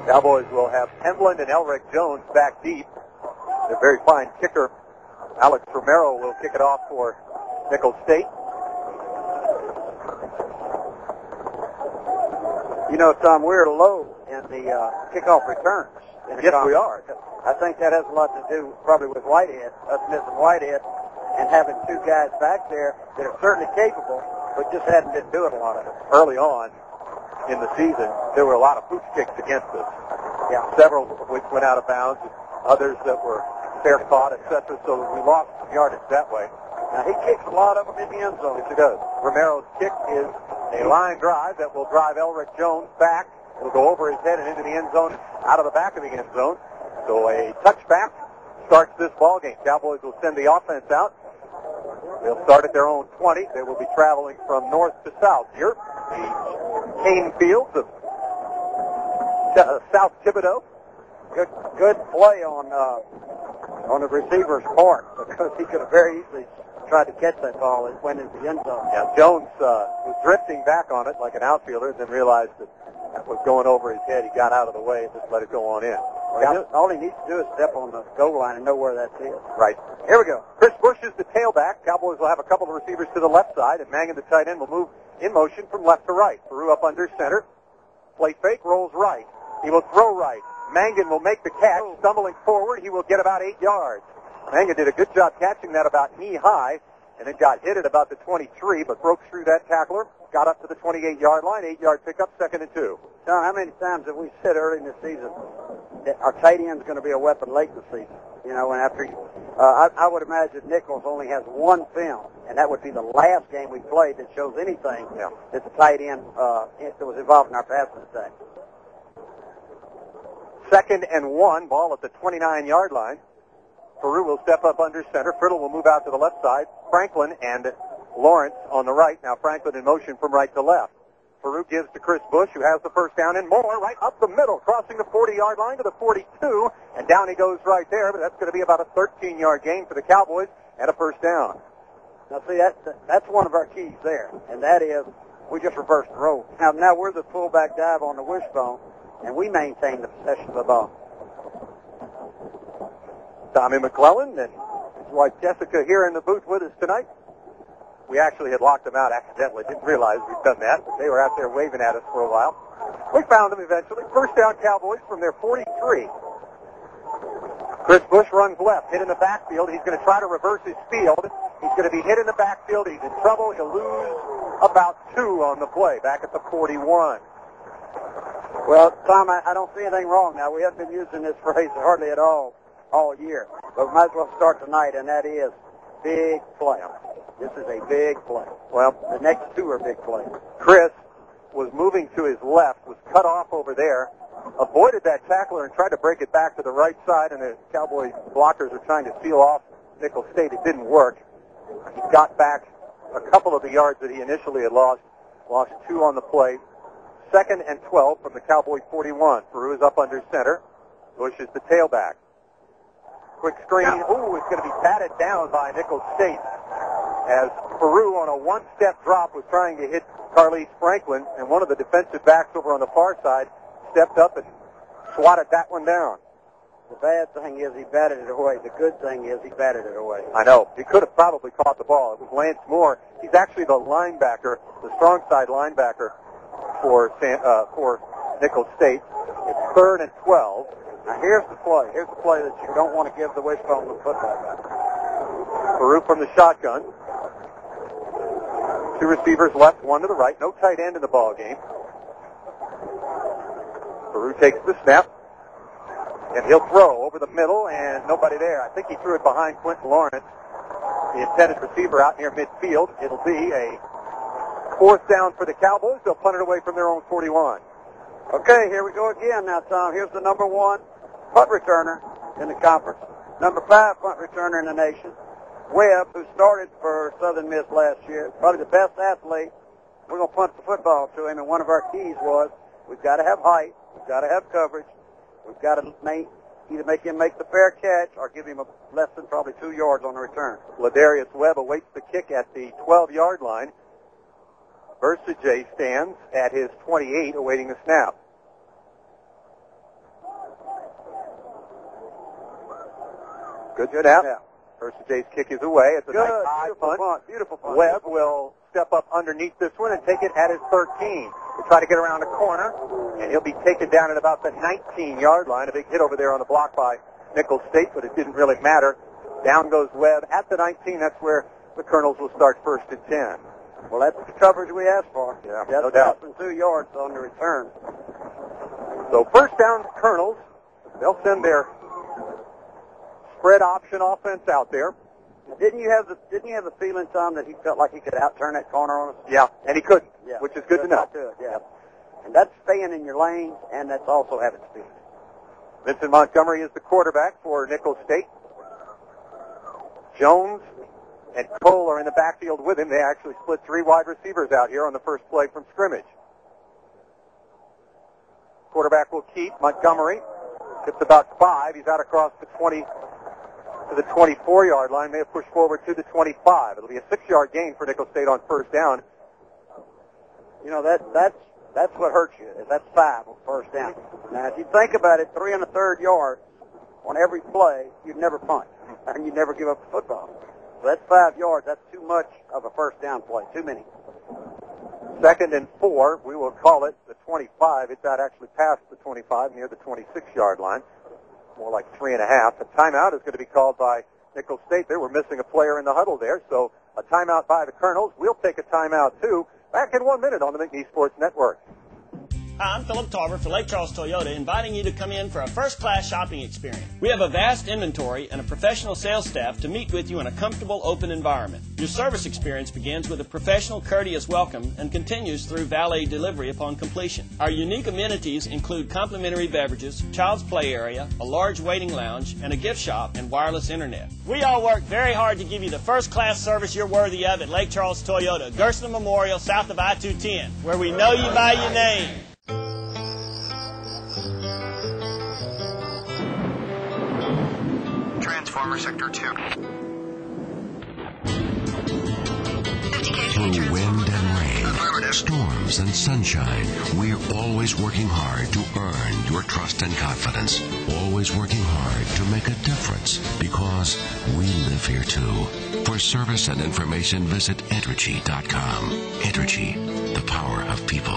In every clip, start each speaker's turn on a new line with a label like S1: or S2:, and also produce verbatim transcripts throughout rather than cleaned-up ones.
S1: Cowboys will have Hemland and Elric Jones back deep. A very fine kicker, Alex Romero, will kick it off for Nicholls State.
S2: You know, Tom, we're low in the uh, kickoff returns. In
S1: Yes, we are.
S2: I think that has a lot to do probably with Whitehead, us missing Whitehead, and having two guys back there that are certainly capable, but just hadn't been doing a lot of it.
S1: Early on in the season, there were a lot of pooch kicks against us.
S2: Yeah.
S1: Several of which went out of bounds, others that were fair caught, et cetera, so we lost some yardage that way.
S2: Now, he kicks a lot of them in the end zone.
S1: Yes, he does. Romero's kick is a line drive that will drive Elric Jones back. It'll go over his head and into the end zone, out of the back of the end zone. So a touchback starts this ball game. Cowboys will send the offense out. They'll start at their own twenty. They will be traveling from north to south here. The cane fields of uh, South Thibodeau.
S2: Good, good play on uh, on the receiver's part, because he could have very easily tried to catch that ball and went into the end zone.
S1: Yeah, Jones uh, was drifting back on it like an outfielder, and then realized that that was going over his head. He got out of the way and just let it go on in.
S2: Well, he knew, all he needs to do is step on the goal line and know where that is.
S1: Right. Here we go. Chris Bush is the tailback. Cowboys will have a couple of receivers to the left side, and Mangan, the tight end, will move in motion from left to right. Peru up under center. Play fake, rolls right. He will throw right. Mangan will make the catch. Stumbling forward, he will get about eight yards. Mangan did a good job catching that about knee high, and it got hit at about the twenty-three, but broke through that tackler, got up to the twenty-eight-yard line, eight-yard pickup, second and two.
S2: Tom, how many times have we said early in the season that our tight end's going to be a weapon late in the season? You know, and after, uh, I, I would imagine Nicholls only has one film, and that would be the last game we played that shows anything
S1: yeah.
S2: that the tight end uh, that was involved in our passing attack.
S1: Second and one, ball at the twenty-nine-yard line. Peru will step up under center. Friddle will move out to the left side. Franklin and Lawrence on the right. Now Franklin in motion from right to left. Peru gives to Chris Bush, who has the first down and more, right up the middle, crossing the forty-yard line to the forty-two, and down he goes right there, but that's going to be about a thirteen-yard gain for the Cowboys and a first down.
S2: Now, see, that, that's one of our keys there, and that is we just reversed the role. Now, now we're the fullback dive on the wishbone, and we maintain the possession of the ball.
S1: Tommy McClellan and his wife Jessica here in the booth with us tonight. We actually had locked them out accidentally. Didn't realize we'd done that, but they were out there waving at us for a while. We found them eventually. First down Cowboys from their forty-three. Chris Bush runs left, hit in the backfield. He's going to try to reverse his field. He's going to be hit in the backfield. He's in trouble. He'll lose about two on the play, back at the forty-one.
S2: Well, Tom, I, I don't see anything wrong now. We haven't been using this phrase hardly at all all year. But we might as well start tonight, and that is big play. This is a big play.
S1: Well,
S2: the next two are big plays.
S1: Chris was moving to his left, was cut off over there, avoided that tackler and tried to break it back to the right side, and the Cowboy blockers are trying to seal off Nicholls State. It didn't work. He got back a couple of the yards that he initially had lost, lost two on the play. Second and twelve from the Cowboy forty-one. Peru is up under center. Bush is the tailback. Quick screen. Ooh, it's going to be batted down by Nicholls State as Peru on a one-step drop was trying to hit Carlise Franklin, and one of the defensive backs over on the far side stepped up and swatted that one down.
S2: The bad thing is he batted it away. The good thing is he batted it away.
S1: I know. He could have probably caught the ball. It was Lance Moore. He's actually the linebacker, the strong side linebacker for uh, for Nicholls State. It's third and twelve.
S2: Now here's the play. Here's the play that you don't want to give the wishbone the football back.
S1: Peru from the shotgun. Two receivers left, one to the right. No tight end in the ball game. Peru takes the snap, and he'll throw over the middle, and nobody there. I think he threw it behind Quentin Lawrence, the intended receiver out near midfield. It'll be a fourth down for the Cowboys. They'll punt it away from their own forty-one.
S2: Okay, here we go again now, Tom. Here's the number one punt returner in the conference. Number five punt returner in the nation. Webb, who started for Southern Miss last year, probably the best athlete. We're going to punt the football to him, and one of our keys was we've got to have height, we've got to have coverage, we've got to make, either make him make the fair catch or give him a less than probably two yards on the return.
S1: Ladarius Webb awaits the kick at the twelve-yard line. Versajay stands at his twenty-eight awaiting the snap. Good snap.
S2: Yeah.
S1: First Jay's kick is away. It's a
S2: Good.
S1: nice high
S2: Beautiful
S1: punt.
S2: punt. Beautiful punt.
S1: Webb will step up underneath this one and take it at his thirteen. He'll try to get around the corner, and he'll be taken down at about the nineteen-yard line. A big hit over there on the block by Nicholls State, but it didn't really matter. Down goes Webb at the nineteen. That's where the Colonels will start first and ten.
S2: Well, that's the coverage we asked for.
S1: Yeah,
S2: That's
S1: no doubt.
S2: less than two yards on the return.
S1: So first down to Colonels. They'll send their spread option offense out there.
S2: Didn't you have the Didn't you have the feeling, Tom, that he felt like he could outturn that corner on us?
S1: Yeah, and he couldn't,
S2: Yeah.
S1: which is good to know.
S2: Good, yeah. And that's staying in your lane, and that's also having speed.
S1: Vincent Montgomery is the quarterback for Nicholls State. Jones and Cole are in the backfield with him. They actually split three wide receivers out here on the first play from scrimmage. Quarterback will keep Montgomery. Gets about five. He's out across the twenty to the twenty-four-yard line. May have pushed forward to the twenty-five. It'll be a six-yard gain for Nicholls State on first down.
S2: You know, that that's that's what hurts you. Is that's five on first down. Now, if you think about it, three and a third yards on every play, you'd never punt, and you'd never give up the football. So that's five yards. That's too much of a first down play. Too many.
S1: Second and four. We will call it the twenty-five. It's out actually past the twenty-five, near the twenty-six-yard line. More like three and a half. A timeout is going to be called by Nicholls State. They were missing a player in the huddle there, so a timeout by the Colonels. We'll take a timeout, too. Back in one minute on the McNeese Sports Network.
S3: Hi, I'm Philip Tarver for Lake Charles Toyota, inviting you to come in for a first-class shopping experience. We have a vast inventory and a professional sales staff to meet with you in a comfortable, open environment. Your service experience begins with a professional, courteous welcome and continues through valet delivery upon completion. Our unique amenities include complimentary beverages, child's play area, a large waiting lounge, and a gift shop and wireless internet. We all work very hard to give you the first-class service you're worthy of at Lake Charles Toyota, Gerson Memorial, south of I two ten, where we know you by your name.
S4: Transformer Sector two.
S5: Through wind and rain, storms and sunshine, we're always working hard to earn your trust and confidence. Always working hard to make a difference, because we live here too. For service and information, visit Entergy dot com. Entergy, the power of people.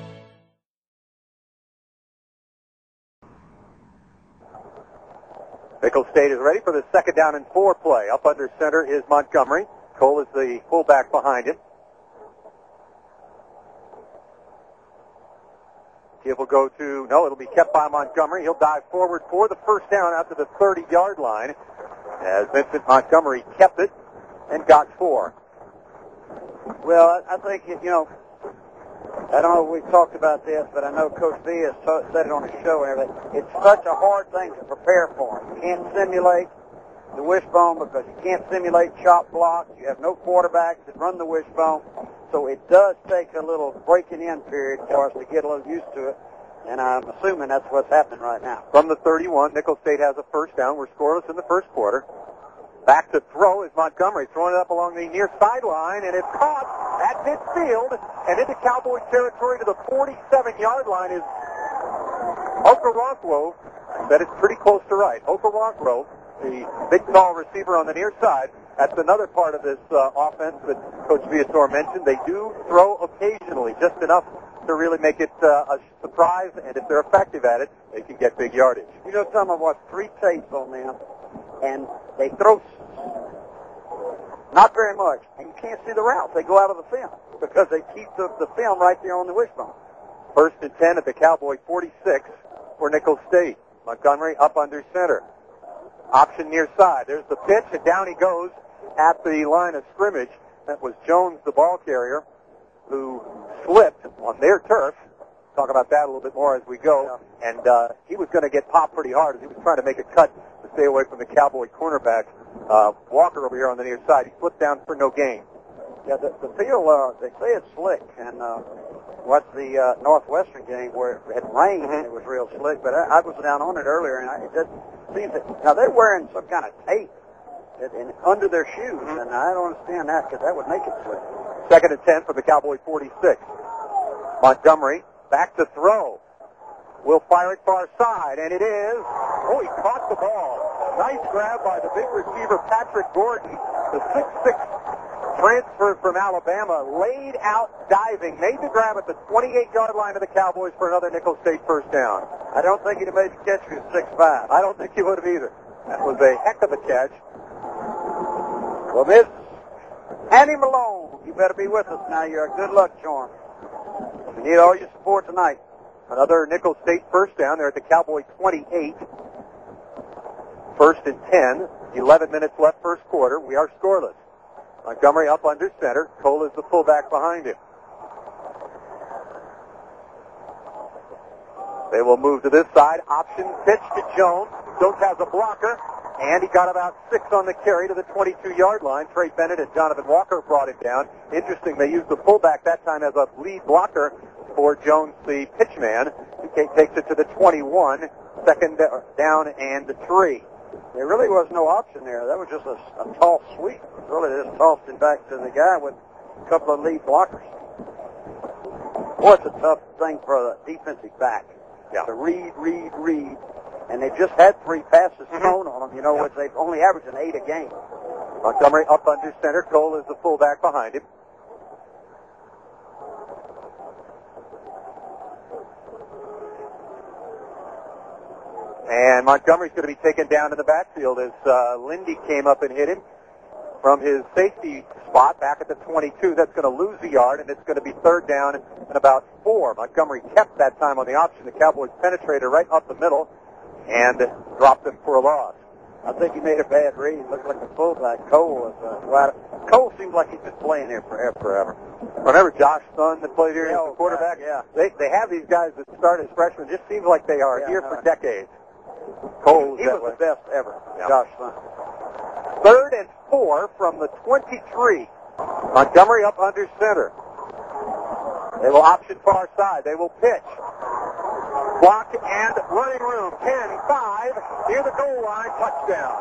S1: Nicholls State is ready for the second down and four play. Up under center is Montgomery. Cole is the fullback behind him. Give will go to, no, it'll be kept by Montgomery. He'll dive forward for the first down out to the thirty-yard line as Vincent Montgomery kept it and got four.
S2: Well, I, I think, you know, I don't know if we've talked about this, but I know Coach V has t- said it on his show and everything. It's such a hard thing to prepare for. You can't simulate the wishbone because you can't simulate chop blocks. You have no quarterbacks that run the wishbone. So it does take a little breaking in period for us to get a little used to it. And I'm assuming that's what's happening right now.
S1: From the thirty-one, Nicholls State has a first down. We're scoreless in the first quarter. Back to throw is Montgomery, throwing it up along the near sideline, and it's caught at midfield, and into Cowboy territory to the forty-seven-yard line is Okoronkwo. I bet it's pretty close to right. Okoronkwo, the big tall receiver on the near side. That's another part of this uh, offense that Coach Viator mentioned. They do throw occasionally, just enough to really make it uh, a surprise, and if they're effective at it, they can get big yardage.
S2: You know, Tom, I've watched three tapes on them, and they throw not very much, and you can't see the routes. They go out of the film because they keep the, the film right there on the wishbone.
S1: First and ten at the Cowboy forty-six for Nicholls State. Montgomery up under center. Option near side. There's the pitch, and down he goes at the line of scrimmage. That was Jones, the ball carrier, who slipped on their turf. Talk about that a little bit more as we go. Yeah. And uh, he was going to get popped pretty hard as he was trying to make a cut to stay away from the Cowboy cornerback. Uh, Walker over here on the near side. He slipped down for no gain.
S2: Yeah, the, the field, uh, they say it's slick, and uh, watched the uh, Northwestern game where it had rained and it was real slick, but I, I was down on it earlier, and I, it just seems that, now they're wearing some kind of tape in, in, under their shoes, mm-hmm. and I don't understand that because that would make it slick.
S1: Second and ten for the Cowboy forty-six. Montgomery back to throw. Will fire it far side, and it is, oh, he caught the ball. Nice grab by the big receiver, Patrick Gordon, the six six transfer from Alabama, laid out diving, made the grab at the twenty-eight-yard line of the Cowboys for another Nicholls State first down.
S2: I don't think he'd have made the catch if he was six five.
S1: I don't think he would have either. That was a heck of a catch.
S2: Well, Miss Annie Malone, you better be with us now. You're a good luck charm. We need all your support tonight.
S1: Another Nicholls State first down. They're at the Cowboy twenty-eight. First and ten. eleven minutes left first quarter. We are scoreless. Montgomery up under center. Cole is the fullback behind him. They will move to this side. Option pitch to Jones. Jones has a blocker, and he got about six on the carry to the twenty-two-yard line. Trey Bennett and Jonathan Walker brought him down. Interesting, they used the fullback that time as a lead blocker for Jones, the pitchman. He takes it to the twenty-one. Second down and three.
S2: There really was no option there. That was just a, a toss sweep. Really just tossed it back to the guy with a couple of lead blockers. Boy, it's a tough thing for a defensive back.
S1: Yeah.
S2: To read, read, read. And they've just had three passes thrown on them. You know,
S1: yeah.
S2: which they've only averaged an eight a game.
S1: Montgomery up under center. Cole is the fullback behind him. And Montgomery's going to be taken down in the backfield as uh, Lindy came up and hit him from his safety spot back at the twenty-two. That's going to lose a yard, and it's going to be third down and about four. Montgomery kept that time on the option. The Cowboys penetrated right up the middle and dropped him for a loss.
S2: I think he made a bad read. Looked like the fullback. Cole was uh, right. Cole seems like he's been playing here forever. forever.
S1: Remember Josh Sun that played here
S2: yeah,
S1: as the quarterback?
S2: Yeah.
S1: They they have these guys that start as freshmen. It just seems like they are
S2: yeah,
S1: here
S2: no,
S1: for decades. Cole
S2: he
S1: was
S2: was the best ever.
S1: Yeah.
S2: Josh Sun.
S1: Third and four from the twenty-three. Montgomery up under center. They will option far side. They will pitch. Block and running room. ten five. Near the goal line. Touchdown.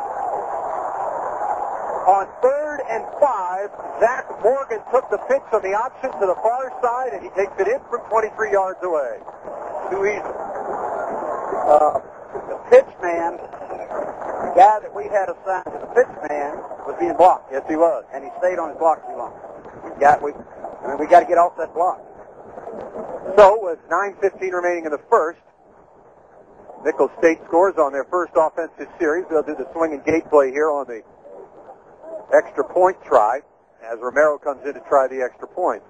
S1: On third and five, Zach Morgan took the pitch on the option to the far side, and he takes it in from twenty-three yards away. Too easy.
S2: Uh, the pitch man, the guy that we had assigned to the pitch man, was being blocked.
S1: Yes, he was.
S2: And he stayed on his block too long. We got, we, I mean, we got to get off that block.
S1: So, with nine fifteen remaining in the first, Nicholls State scores on their first offensive series. They'll do the swing and gate play here on the extra point try as Romero comes in to try the extra point.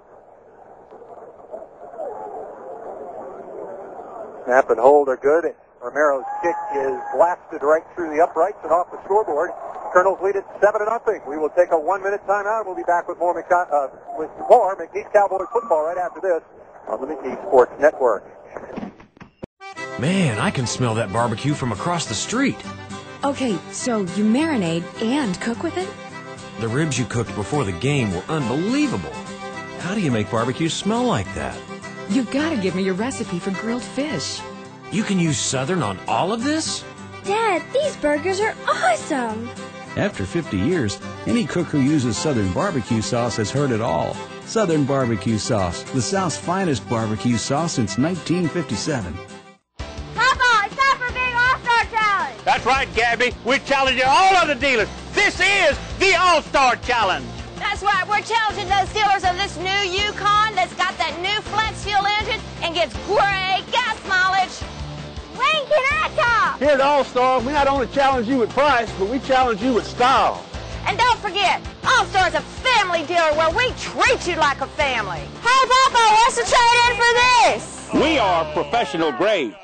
S1: Snap and hold are good. Romero's kick is blasted right through the uprights and off the scoreboard. Colonels lead it seven to nothing. We will take a one-minute timeout. We'll be back with more, McCo- uh, with more McNeese Cowboy football right after this on the McNeese Sports Network.
S4: Man, I can smell that barbecue from across the street.
S6: Okay, so you marinate and cook with it?
S4: The ribs you cooked before the game were unbelievable. How do you make barbecue smell like that?
S6: You've got to give me your recipe for grilled fish.
S4: You can use Southern on all of this?
S7: Dad, these burgers are awesome!
S8: After fifty years, any cook who uses Southern barbecue sauce has heard it all. Southern barbecue sauce, the South's finest barbecue sauce since nineteen fifty-seven.
S7: Papa, it's time for a big All-Star Challenge!
S9: That's right, Gabby. We're challenging all other dealers. This is the All-Star Challenge.
S10: That's right. We're challenging those dealers on this new Yukon that's got that new flex fuel engine and gets great gas mileage.
S7: When can I talk?
S9: Here at All-Star, we not only challenge you with price, but we challenge you with style.
S10: And don't forget, All-Star's a family dealer where we treat you like a family.
S7: Hey, Papa, what's the trade-in for this?
S9: We are professional grade.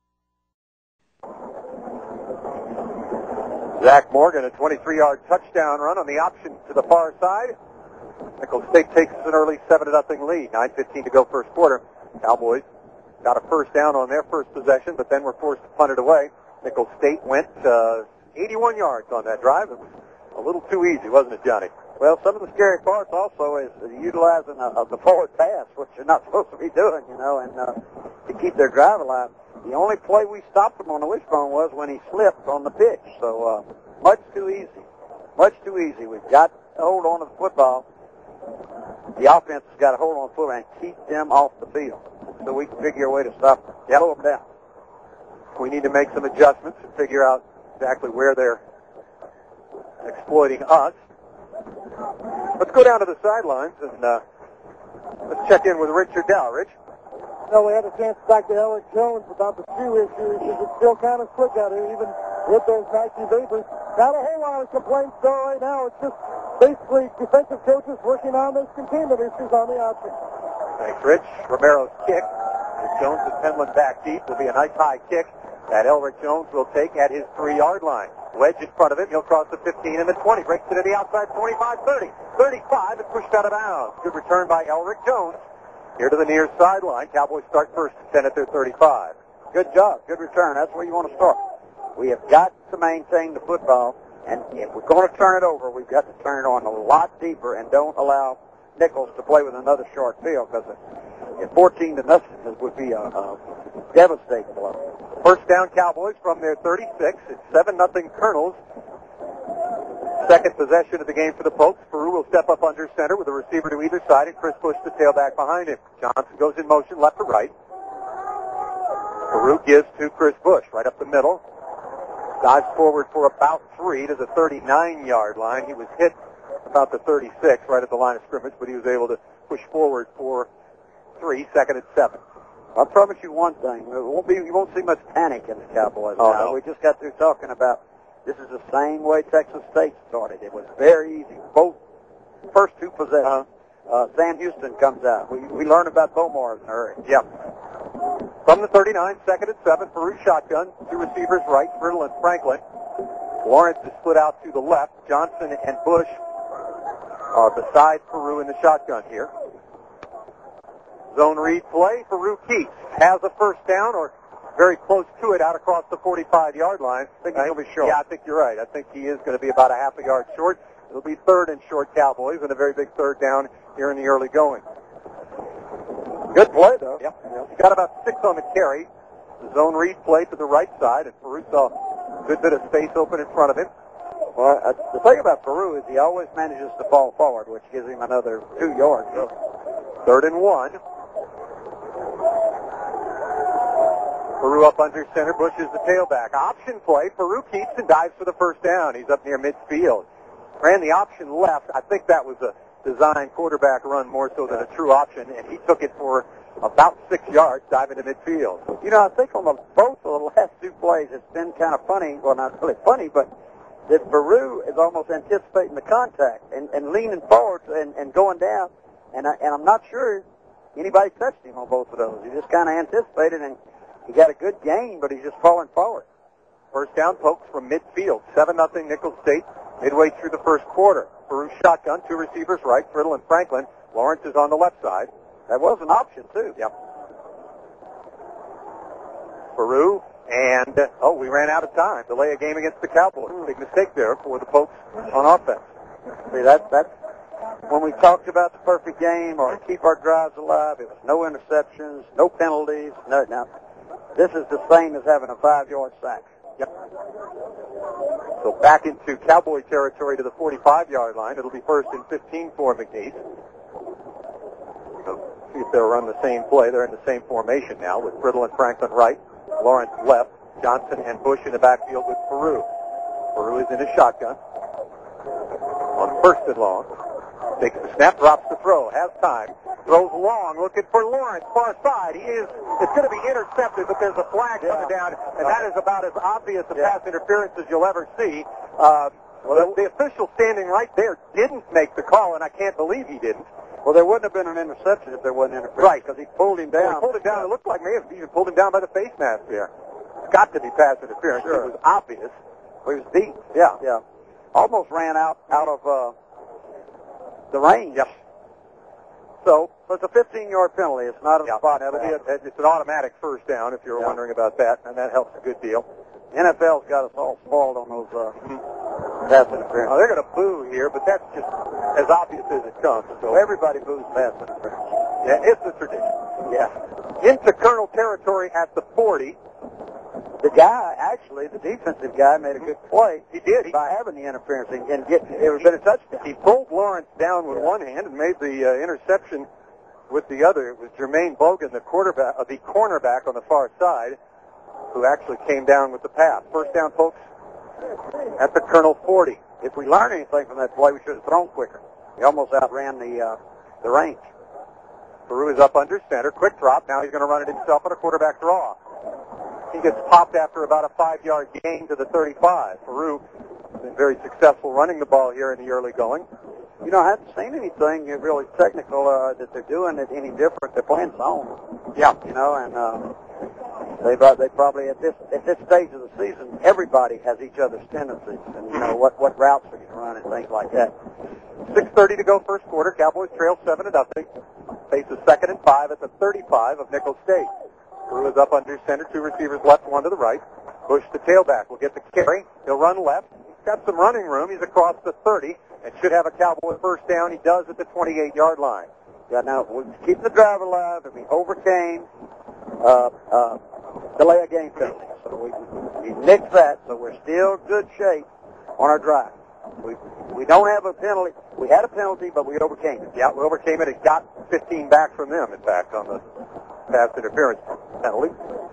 S1: Zach Morgan, a twenty-three-yard touchdown run on the option to the far side. Nicholls State takes an early seven to nothing lead. nine fifteen to go first quarter. Cowboys got a first down on their first possession, but then were forced to punt it away. Nicholls State went uh, eighty-one yards on that drive. It was a little too easy, wasn't it, Johnny?
S2: Well, some of the scary parts also is utilizing uh, of the forward pass, which you're not supposed to be doing, you know, and uh, to keep their drive alive. The only play we stopped him on the wishbone was when he slipped on the pitch. So uh, much too easy. Much too easy. We've got to hold on to the football. The offense has got to hold on to the football and keep them off the field so we can figure a way to stop them. Slow them down.
S1: We need to make some adjustments and figure out exactly where they're exploiting us. Let's go down to the sidelines and uh, let's check in with Richard Dow. Rich?
S11: No, we had a chance to talk to Elric Jones about the shoe issue. He says it's still kind of slick out here, even with those Nike Vapors. Not a whole lot of complaints, though, right now. It's just basically defensive coaches working on those containment issues on the option.
S1: Thanks, Rich. Romero's kick. Jones and Penland back deep. Will be a nice high kick that Elric Jones will take at his three-yard line. Wedge in front of him. He'll cross the fifteen and the twenty. Breaks it to the outside twenty-five, thirty, thirty-five, and pushed out of bounds. Good return by Elric Jones. Here to the near sideline. Cowboys start first and ten at their thirty-five.
S2: Good job. Good return. That's where you want to start. We have got to maintain the football, and if we're going to turn it over, we've got to turn it on a lot deeper and don't allow Nicholls to play with another short field, because at fourteen to nothing would be a, a devastating blow.
S1: First down Cowboys from their thirty-six. It's seven nothing Colonels. Second possession of the game for the Pokes. Peru will step up under center with a receiver to either side, and Chris Bush the tailback behind him. Johnson goes in motion left to right. Peru gives to Chris Bush right up the middle. Dives forward for about three to the thirty-nine-yard line. He was hit about the thirty-six right at the line of scrimmage, but he was able to push forward for three, second and seven.
S2: I promise you one thing. It won't be, you won't see much panic in the Cowboys
S1: oh,
S2: now.
S1: No.
S2: We just got through talking about this is the same way Texas State started. It was very easy. Both first two possessions. Uh-huh. Uh, Sam Houston comes out. We, we learned about Bomar in a hurry.
S1: Yep. From the thirty-nine, second and seven, Peru shotgun. Two receivers right, Brittle and Franklin. Lawrence is split out to the left. Johnson and Bush are beside Peru in the shotgun here. Zone read play. Peru Keats has a first down, or very close to it, out across the forty-five-yard line.
S2: I think he'll be short.
S1: Yeah, I think you're right. I think he is going to be about a half a yard short. It'll be third and short Cowboys, and a very big third down here in the early going. Good play, though. Yep. yep. He got about six on the carry. The zone read play to the right side, and Peru saw a good bit of space open in front of him.
S2: Well, uh, the thing about Peru is he always manages to fall forward, which gives him another two yards. So.
S1: Third and one. Peru up under center. Bush is the tailback. Option play. Peru keeps and dives for the first down. He's up near midfield. Ran the option left. I think that was a design quarterback run more so than a true option, and he took it for about six yards, diving to midfield.
S2: You know, I think on the, both of the last two plays, it's been kind of funny. Well, not really funny, but that Peru is almost anticipating the contact and, and leaning forward and, and going down, and, I, and I'm not sure anybody touched him on both of those. He just kind of anticipated, and he got a good gain, but he's just falling forward.
S1: First down, Pokes from midfield. seven nothing Nicholls State midway through the first quarter. Peru shotgun, two receivers right, Brittle and Franklin. Lawrence is on the left side.
S2: That was an option, too.
S1: Yep. Peru, and, uh, oh, we ran out of time. Delay a game against the Cowboys. Big mistake there for the Pokes on offense.
S2: See, that, that's when we talked about the perfect game or keep our drives alive. It was no interceptions, no penalties. No, now, this is the same as having a five-yard sack.
S1: Yep. So back into Cowboy territory to the forty-five-yard line. It'll be first and fifteen for McNeese. So see if they'll run the same play. They're in the same formation now with Brittle and Franklin right, Lawrence left, Johnson and Bush in the backfield with Peru. Peru is in a shotgun. On first and long. Takes the snap, drops the throw, has time. Throws long, looking for Lawrence, far side. He is, it's going to be intercepted, but there's a flag yeah. coming down, and that is about as obvious a yeah. pass interference as you'll ever see. Uh, well, the, the official standing right there didn't make the call, and I can't believe he didn't.
S2: Well, there wouldn't have been an interception if there wasn't interference.
S1: Right, because he pulled him down. Well, he pulled him down. It looked like maybe he even pulled him down by the face mask there. It's got to be pass interference.
S2: Sure.
S1: It was obvious.
S2: Well, he was deep. Yeah, yeah. Almost ran out, out of uh, the range.
S1: Yep.
S2: So, so it's a fifteen-yard penalty. It's not a
S1: yep.
S2: spot.
S1: That'll be a, it's an automatic first down if you're yep. wondering about that, and that helps a good deal.
S2: N F L's got us all spoiled on those uh, pass interference.
S1: Oh, they're going to boo here, but that's just as obvious as it comes. So
S2: everybody boos pass interference.
S1: Yeah, it's a tradition.
S2: Yeah.
S1: Into Colonel territory at the forty.
S2: The guy, actually, the defensive guy, made a good play.
S1: He did. He,
S2: by having the interference and, and get it was been a touchdown.
S1: He pulled Lawrence down with yeah. one hand and made the uh, interception with the other. It was Jermaine Bogan, the quarterback, uh, the cornerback on the far side, who actually came down with the pass. First down, folks, at the Colonel forty.
S2: if we learn anything from that play, we should have thrown quicker. He almost outran the uh, the range.
S1: Peru is up under center. Quick drop. Now he's going to run it himself on a quarterback draw. He gets popped after about a five-yard gain to the thirty-five. Peru has been very successful running the ball here in the early going.
S2: You know, I haven't seen anything really technical uh, that they're doing that any different. They're playing zone.
S1: Yeah.
S2: You know, and uh, they they probably at this at this stage of the season, everybody has each other's tendencies, and you know what what routes they're going to run and things like that.
S1: six thirty to go first quarter. Cowboys trail seven to nothing. Faces second and five at the thirty-five of Nicholls State. Peru is up under center. Two receivers left, one to the right. Bush, the tailback, will get the carry. He'll run left. He's got some running room. He's across the thirty and should have a Cowboy first down. He does at the twenty-eight-yard line.
S2: Yeah, now we keep the drive alive, and we overcame uh, uh, delay of game penalty. So we we nixed that. So we're still good shape on our drive. We we don't have a penalty. We had a penalty, but we overcame it.
S1: Yeah, we overcame it. It got fifteen back from them, in fact, on the pass interference penalty.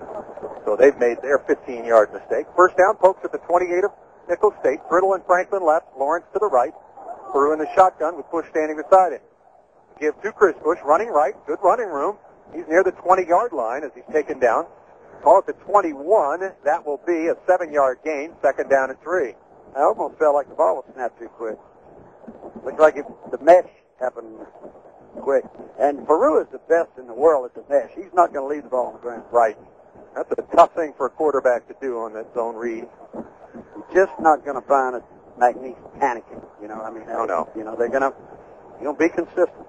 S1: So they've made their fifteen-yard mistake. First down, Pokes at the twenty-eight of Nicholls State. Brittle and Franklin left. Lawrence to the right. Peru in the shotgun with Bush standing beside him. Give to Chris Bush, running right. Good running room. He's near the twenty-yard line as he's taken down. Call it the twenty-one. That will be a seven-yard gain. Second down and three.
S2: I almost felt like the ball was snapped too quick. Looks like it, the mesh happened quick. And Peru is the best in the world at the mesh. He's not going to leave the ball on the ground.
S1: Right. That's a tough thing for a quarterback to do on that zone read.
S2: He's just not going to find a McNeese panicking. You know, I mean,
S1: no, no.
S2: You know, they're going to, you know, be consistent.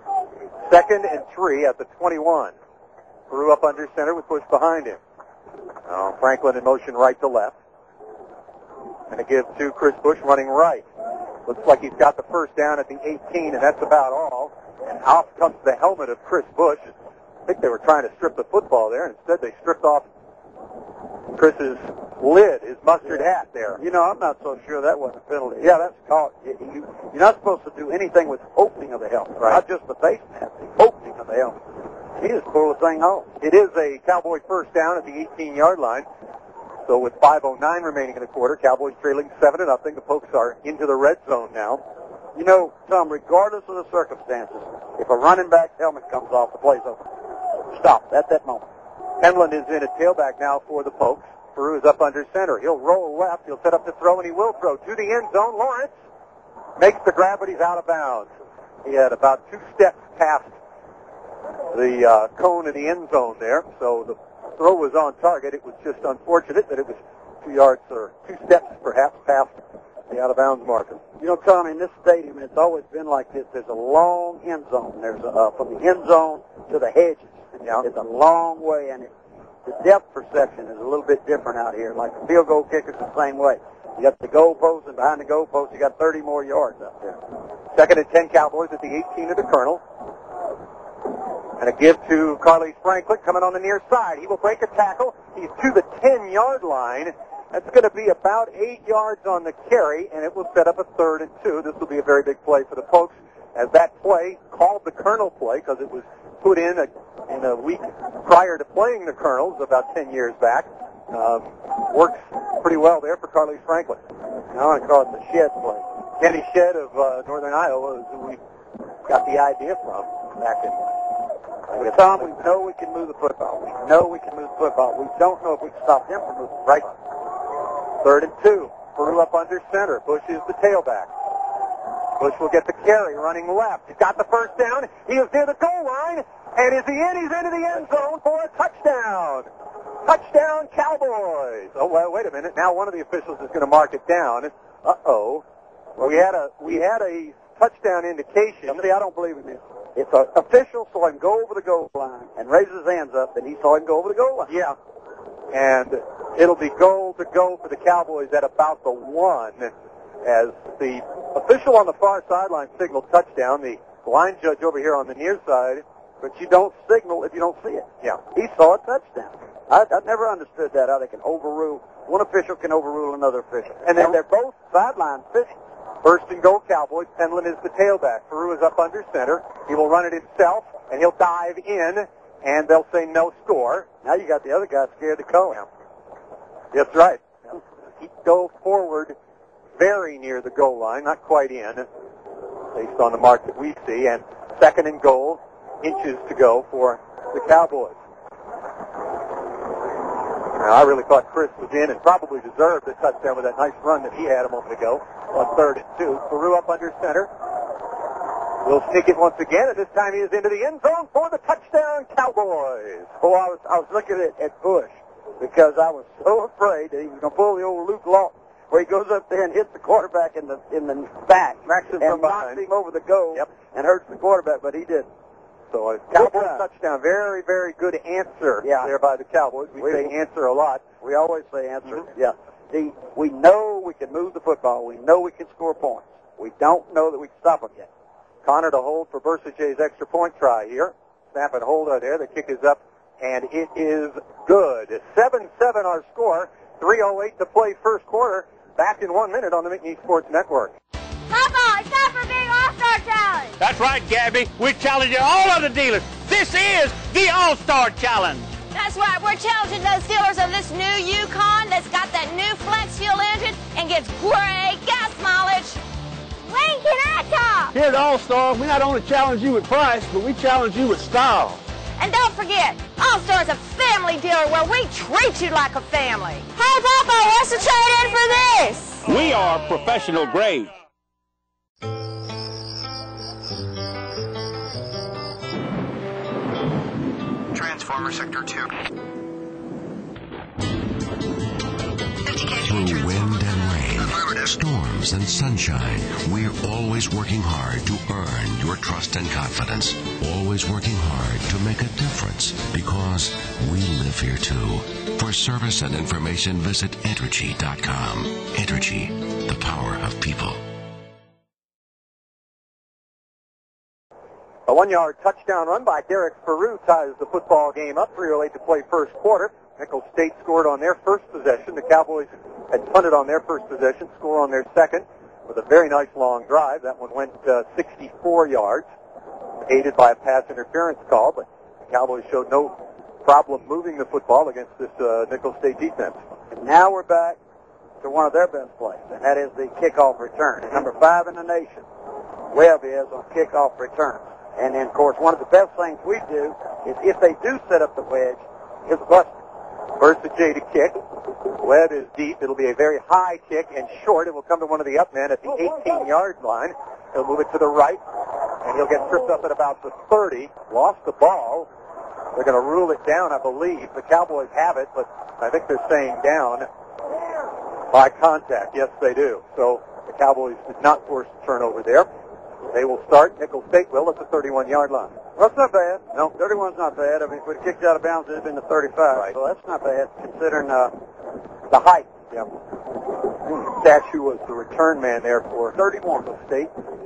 S1: Second and three at the twenty-one. Peru up under center with Bush behind him. Now Franklin in motion right to left. And to give to Chris Bush running right. Looks like he's got the first down at the eighteen, and that's about all. And off comes the helmet of Chris Bush. I think they were trying to strip the football there. Instead, they stripped off Chris's lid, his mustard hat there.
S2: You know, I'm not so sure that wasn't a penalty. Yeah, that's called. You, you, you're not supposed to do anything with opening of the helmet.
S1: Right.
S2: Not just the face mask, the opening of the helmet. He just pulled the thing off.
S1: It is a Cowboy first down at the eighteen-yard line. So with five oh nine remaining in the quarter, Cowboys trailing seven to nothing. The Pokes are into the red zone now.
S2: You know, Tom, regardless of the circumstances, if a running back's helmet comes off, the play's over. Stop at that moment.
S1: Penland is in at tailback now for the Pokes. Peru is up under center. He'll roll left. He'll set up the throw, and he will throw to the end zone. Lawrence makes the grab, but he's out of bounds. He had about two steps past the uh, cone in the end zone there, so the throw was on target. It was just unfortunate that it was two yards or two steps perhaps past the out-of-bounds marker.
S2: You know, Tom, in this stadium, it's always been like this. There's a long end zone. There's a, uh, from the end zone to the hedges.
S1: Yeah.
S2: It's a long way, and it, the depth perception is a little bit different out here. Like the field goal kicker's the same way. You got the goal post, and behind the goal post, you got thirty more yards out there.
S1: Second and ten Cowboys at the eighteen of the Colonel. And a give to Carles Franklin coming on the near side. He will break a tackle. He's to the ten-yard line. That's going to be about eight yards on the carry, and it will set up a third and two. This will be a very big play for the Pokes, as that play, called the Colonel play because it was put in a, in a week prior to playing the Colonels about ten years back, um, works pretty well there for Carles Franklin.
S2: I want to call it the Shed play.
S1: Kenny Shed of uh, Northern Iowa is who we got the idea from back in.
S2: With Tom, we know we can move the football. We know we can move the football. We don't know if we can stop them from moving.
S1: Right. Third and two. Peru up under center. Bush is the tailback. Bush will get the carry, running left. He's got the first down. He is near the goal line. And is he in? He's into the end zone for a touchdown. Touchdown, Cowboys. Oh, well, wait a minute. Now one of the officials is going to mark it down. Uh-oh. Well, we had a we had a touchdown indication.
S2: See, I don't believe in this. If an official saw him go over the goal line and raise his hands up, then he saw him go over the goal line.
S1: Yeah. And it'll be goal to go for the Cowboys at about the one as the official on the far sideline signaled touchdown. The line judge over here on the near side.
S2: But you don't signal if you don't see it.
S1: Yeah.
S2: He saw a touchdown. I, I never understood that, how they can overrule. One official can overrule another official. And then they're both sideline officials.
S1: First and goal, Cowboys. Penland is the tailback. Peru is up under center. He will run it himself, and he'll dive in, and they'll say no score.
S2: Now you got the other guy scared to go.
S1: Yeah. That's right. Yeah. He go forward very near the goal line, not quite in, based on the mark that we see, and second and goal, inches to go for the Cowboys. Now, I really thought Chris was in and probably deserved the touchdown with that nice run that he had a moment ago on third and two. Peru up under center. Will sneak it once again, and this time he is into the end zone for the touchdown, Cowboys.
S2: Oh, I was I was looking at, at Bush because I was so afraid that he was going to pull the old Luke Lawton, where he goes up there and hits the quarterback in the in the back,
S1: him
S2: and
S1: from
S2: knocks
S1: behind.
S2: him over the goal,
S1: Yep.
S2: and hurts the quarterback, but he didn't.
S1: So a Cowboys touchdown. Very, very good answer
S2: Yeah.
S1: there by the Cowboys. We,
S2: We-
S1: say answer a lot.
S2: We always say answer.
S1: Mm-hmm.
S2: Yeah. The, we know we can move the football. We know we can score points. We don't know that we can stop them yet.
S1: Connor to hold for Bersage's extra point try here. Snap and hold are there. The kick is up, and it is good. seven seven our score. three oh eight to play first quarter. Back in one minute on the McNeese Sports Network.
S7: Papa, it's time for Big All-Star Challenge.
S9: That's right, Gabby. We're challenging all of the dealers. This is the All-Star Challenge.
S10: That's right. We're challenging those dealers of this new Yukon that's got that new flex fuel engine and gets great gas mileage.
S7: When can I talk?
S12: Here at All-Star, we not only challenge you with price, but we challenge you with style.
S10: And don't forget, All-Star is a family dealer where we treat you like a family. Hey, Papa, what's the trade-in for this?
S9: We are professional grade.
S13: Transformer Sector two.
S5: Through wind and rain, storms and sunshine, we're always working hard to earn your trust and confidence. Always working hard to make a difference, because we live here too. For service and information, visit Entergy dot com. Entergy, the power of people.
S1: A one-yard touchdown run by Derek Peru ties the football game up. three oh eight to play first quarter. Nicholls State scored on their first possession. The Cowboys had punted on their first possession, score on their second with a very nice long drive. That one went uh, sixty-four yards, aided by a pass interference call, but the Cowboys showed no problem moving the football against this uh, Nicholls State defense.
S2: And now we're back to one of their best plays, and that is the kickoff return. Number five in the nation, Webb is on kickoff return. And then, of course, one of the best things we do is if they do set up the wedge, is bust.
S1: Bersaje to kick. Webb is deep. It'll be a very high kick and short. It will come to one of the up men at the eighteen-yard line. He'll move it to the right, and he'll get tripped up at about the thirty. Lost the ball. They're going to rule it down, I believe. The Cowboys have it, but I think they're saying down by contact. Yes, they do. So the Cowboys did not force the turnover there. They will start. Nicholls State will at the thirty-one-yard line.
S2: Well, that's not bad. No, thirty-one's not bad. I mean, if we kicked out of bounds, it would have been the thirty-five.
S1: Right.
S2: So that's not bad, considering uh, the height.
S1: Yeah. Statue was the return man there for thirty-one Nicholls State.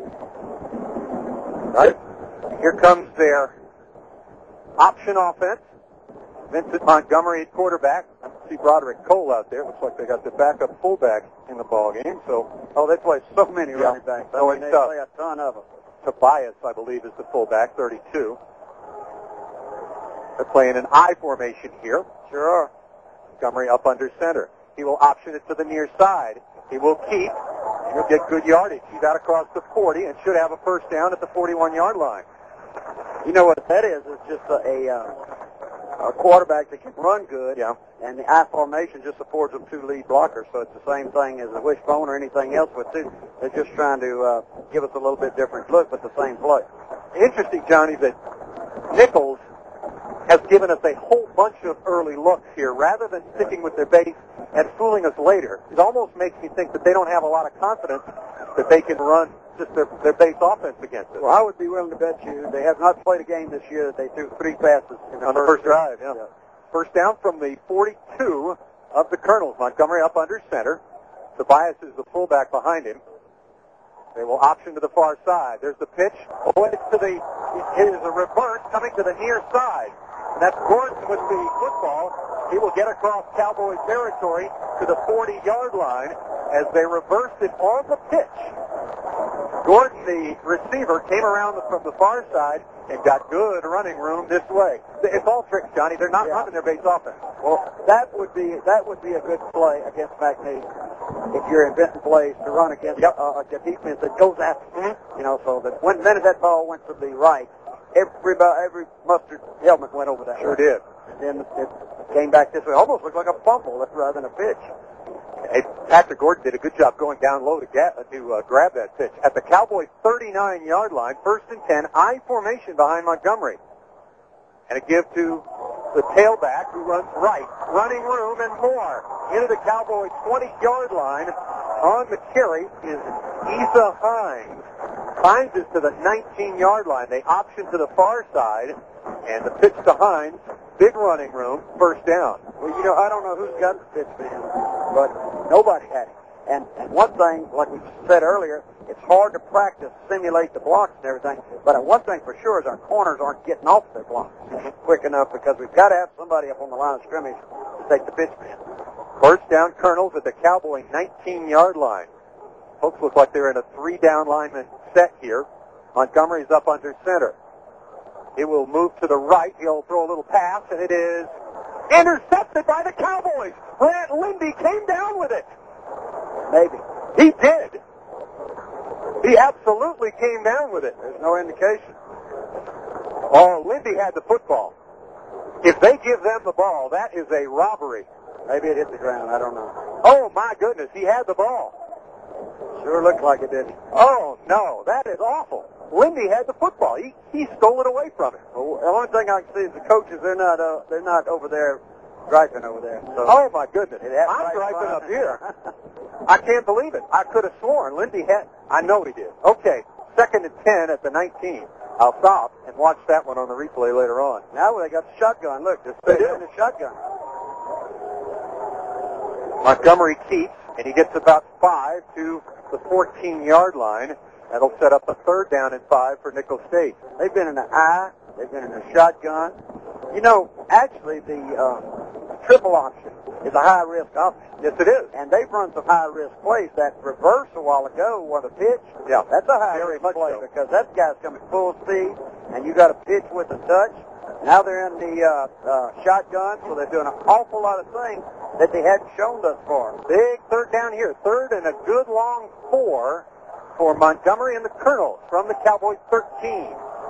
S1: Right. Here comes their option offense. Vincent Montgomery at quarterback. I see Broderick Cole out there. Looks like they got the backup fullback in the ball game. So,
S2: oh, they play so many
S1: yeah.
S2: running backs. I
S1: Oh,
S2: mean,
S1: it's
S2: they
S1: tough.
S2: play a ton of them.
S1: Tobias, I believe, is the fullback, thirty-two. They're playing an I formation here.
S2: Sure are.
S1: Montgomery up under center. He will option it to the near side. He will keep. He'll get good yardage. He's out across the forty and should have a first down at the forty-one-yard line.
S2: You know what that is? It's just a, a, uh, a quarterback that can run good.
S1: Yeah.
S2: And the I formation just affords them two lead blockers, so it's the same thing as a wishbone or anything else with two. They're just trying to uh, give us a little bit different look, but the same play.
S1: Interesting, Johnny, that Nicholls has given us a whole bunch of early looks here rather than sticking with their base and fooling us later. It almost makes me think that they don't have a lot of confidence that they can run just their, their base offense against it.
S2: Well, I would be willing to bet you they have not played a game this year that they threw three passes in the
S1: on
S2: first,
S1: the first drive. Yeah. yeah. First down from the forty-two of the Colonels. Montgomery up under center. Tobias is the fullback behind him. They will option to the far side. There's the pitch. Oh, it's to the, it is a reverse coming to the near side. And that's Gordon with the football. He will get across Cowboy territory to the forty-yard line as they reversed it on the pitch. Gordon, the receiver, came around from the far side and got good running room this way. It's all tricks, Johnny. They're not
S2: yeah.
S1: running their base offense.
S2: Well, that would be that would be a good play against McNeese. if you're inventing plays to run against yep. uh, a defense that goes after, mm-hmm. you know, so that when the minute that ball went to the right, every every mustard helmet went over that.
S1: Sure
S2: way.
S1: did.
S2: And then it came back this way. Almost looked like a fumble rather than a pitch.
S1: Hey, Patrick Gordon did a good job going down low to get to uh, grab that pitch at the Cowboys' thirty-nine yard line, first and ten, I formation behind Montgomery, and a give to the tailback who runs right, running room and more into the Cowboys' twenty yard line. On the carry is Isa Hines. Hines is to the nineteen yard line. They option to the far side, and the pitch to Hines. Big running room, first down.
S2: Well, you know, I don't know who's got the pitch for him, but nobody had it. And, and one thing, like we said earlier, it's hard to practice, simulate the blocks and everything, but one thing for sure is our corners aren't getting off their blocks quick enough because we've got to have somebody up on the line of scrimmage to take the pitch for him.
S1: First down, Colonels at the Cowboy nineteen yard line. Folks look like they're in a three-down lineman set here. Montgomery's up under center. He will move to the right. He'll throw a little pass, and it is intercepted by the Cowboys. Grant Lindy came down with it.
S2: Maybe.
S1: He did. He absolutely came down with it.
S2: There's no indication.
S1: Oh, Lindy had the football. If they give them the ball, that is a robbery.
S2: Maybe it hit the ground. I don't know.
S1: Oh, my goodness. He had the ball.
S2: Sure looked like it did.
S1: Oh, no. That is awful. Lindy had the football. He he stole it away from him.
S2: Well, the only thing I can see is the coaches, they're not uh, they're not over there griping over there. So
S1: oh, my goodness.
S2: I'm
S1: griping up here. I can't believe it. I could have sworn Lindy had. I know he did. Okay, second and ten at the nineteen. I'll stop and watch that one on the replay later on.
S2: Now they got the shotgun. Look, they're
S1: they do.
S2: the shotgun.
S1: Montgomery keeps, and he gets about five to the fourteen yard line. That'll set up a third down and five for Nicholls State.
S2: They've been in the eye. They've been in the shotgun. You know, actually, the uh, triple option is a high-risk offense.
S1: Yes, it is.
S2: And they've run some high-risk plays. That reverse a while ago where the pitch,
S1: yeah,
S2: that's a high-risk play so. Because that guy's coming full speed, and you got a pitch with a touch. Now they're in the uh, uh, shotgun, so they're doing an awful lot of things that they hadn't shown thus far.
S1: Big third down here. Third and a good long four for Montgomery and the Colonels from the Cowboys thirteen.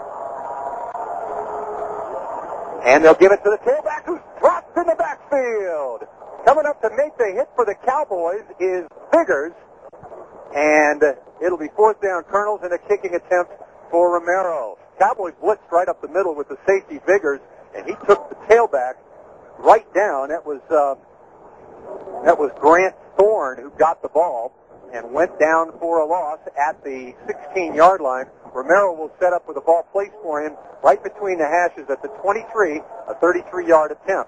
S1: And they'll give it to the tailback who's dropped in the backfield. Coming up to make the hit for the Cowboys is Biggers. And it'll be fourth down, Colonels, and a kicking attempt for Romero. Cowboys blitzed right up the middle with the safety Biggers, and he took the tailback right down. That was uh, that was Grant Thorne who got the ball and went down for a loss at the sixteen yard line. Romero will set up with a ball placed for him right between the hashes at the twenty-three, a thirty-three yard attempt.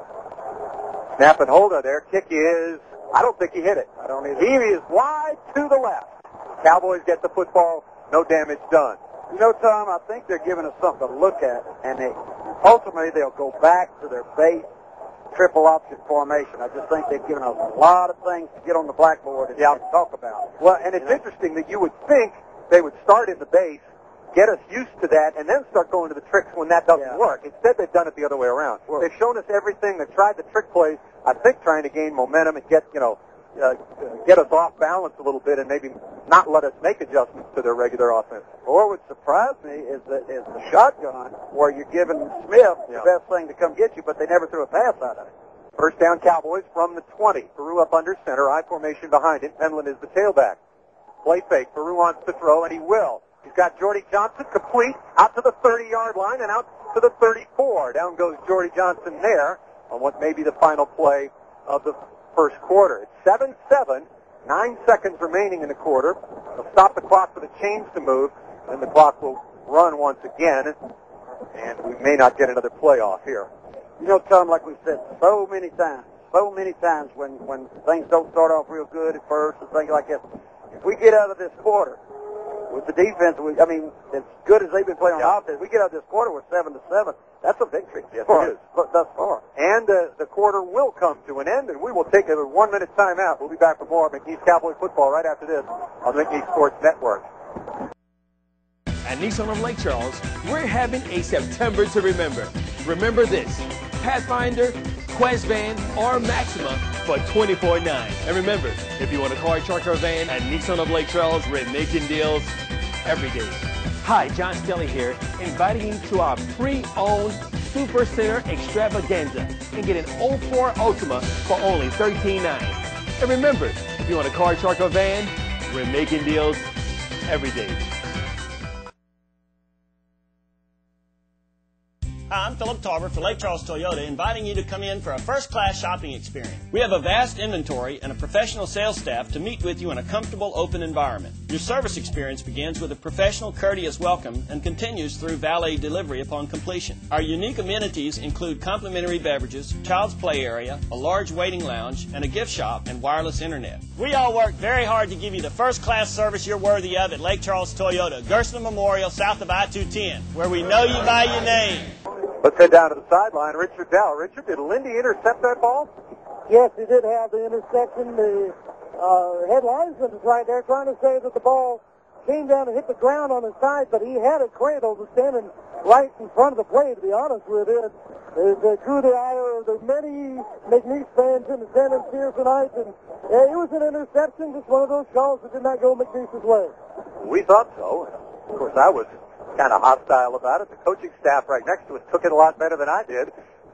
S1: Snap and hold there. Kick is, I don't think he hit it.
S2: I don't either.
S1: He is wide to the left. Cowboys get the football, no damage done.
S2: You know, Tom, I think they're giving us something to look at, and they ultimately they'll go back to their base triple option formation. I just think they've given us a lot of things to get on the blackboard and,
S1: yeah.
S2: and talk about.
S1: Well, and it's you know? interesting that you would think they would start in the base, get us used to that, and then start going to the tricks when that doesn't
S2: yeah.
S1: work. Instead, they've done it the other way around.
S2: Well,
S1: they've shown us everything. They've tried the trick plays, I think trying to gain momentum and get, you know, uh, get us off balance a little bit and maybe not let us make adjustments to their regular offense.
S2: What would surprise me is that is the shotgun where you're giving Smith
S1: yeah.
S2: the best thing to come get you, but they never threw a pass out of it.
S1: First down, Cowboys from the twenty. Peru up under center. I formation behind him. Penland is the tailback. Play fake. Peru wants to throw, and he will. He's got Jordy Johnson complete out to the thirty yard line and out to the thirty-four. Down goes Jordy Johnson there on what may be the final play of the first quarter. It's seven seven. Nine seconds remaining in the quarter. They'll stop the clock for the chains to move, and the clock will run once again, and we may not get another playoff here.
S2: You know, Tom, like we've said so many times, so many times when, when things don't start off real good at first and things like that, if we get out of this quarter with the defense, we, I mean, as good as they've been playing on
S1: yeah.
S2: offense, we get out of this quarter with seven to seven. That's a victory.
S1: Yes,
S2: for
S1: it is.
S2: us, thus far.
S1: And uh, the quarter will come to an end, and we will take a one-minute timeout. We'll be back for more McNeese Cowboy football right after this on the McNeese Sports Network.
S14: At Nissan of Lake Charles, we're having a September to remember. Remember this: Pathfinder, Quest Van, or Maxima for twenty-four nine. And remember, if you want a car, truck, or van at Nicholls of Lake Charles, we're making deals every day. Hi, John Stelly here, inviting you to our pre-owned Super Center Extravaganza and get an oh four Ultima for only thirteen nine. And remember, if you want a car, truck, or van, we're making deals every day.
S3: Hi, I'm Philip Tarver for Lake Charles Toyota, inviting you to come in for a first-class shopping experience. We have a vast inventory and a professional sales staff to meet with you in a comfortable, open environment. Your service experience begins with a professional, courteous welcome and continues through valet delivery upon completion. Our unique amenities include complimentary beverages, child's play area, a large waiting lounge, and a gift shop and wireless internet. We all work very hard to give you the first-class service you're worthy of at Lake Charles Toyota, Gerstner Memorial, south of I two ten, where we know you by your name.
S1: Let's head down to the sideline. Richard Dow. Richard, did Lindy intercept that ball?
S11: Yes, he did have the interception. The uh, head linesman is right there trying to say that the ball came down and hit the ground on his side, but he had it cradled and standing right in front of the play, to be honest with you. It, it drew the ire of the many McNeese fans in attendance here tonight, and uh, it was an interception, just one of those calls that did not go McNeese's way.
S1: We thought so. Of course, I was kind of hostile about it. The coaching staff right next to us took it a lot better than I did.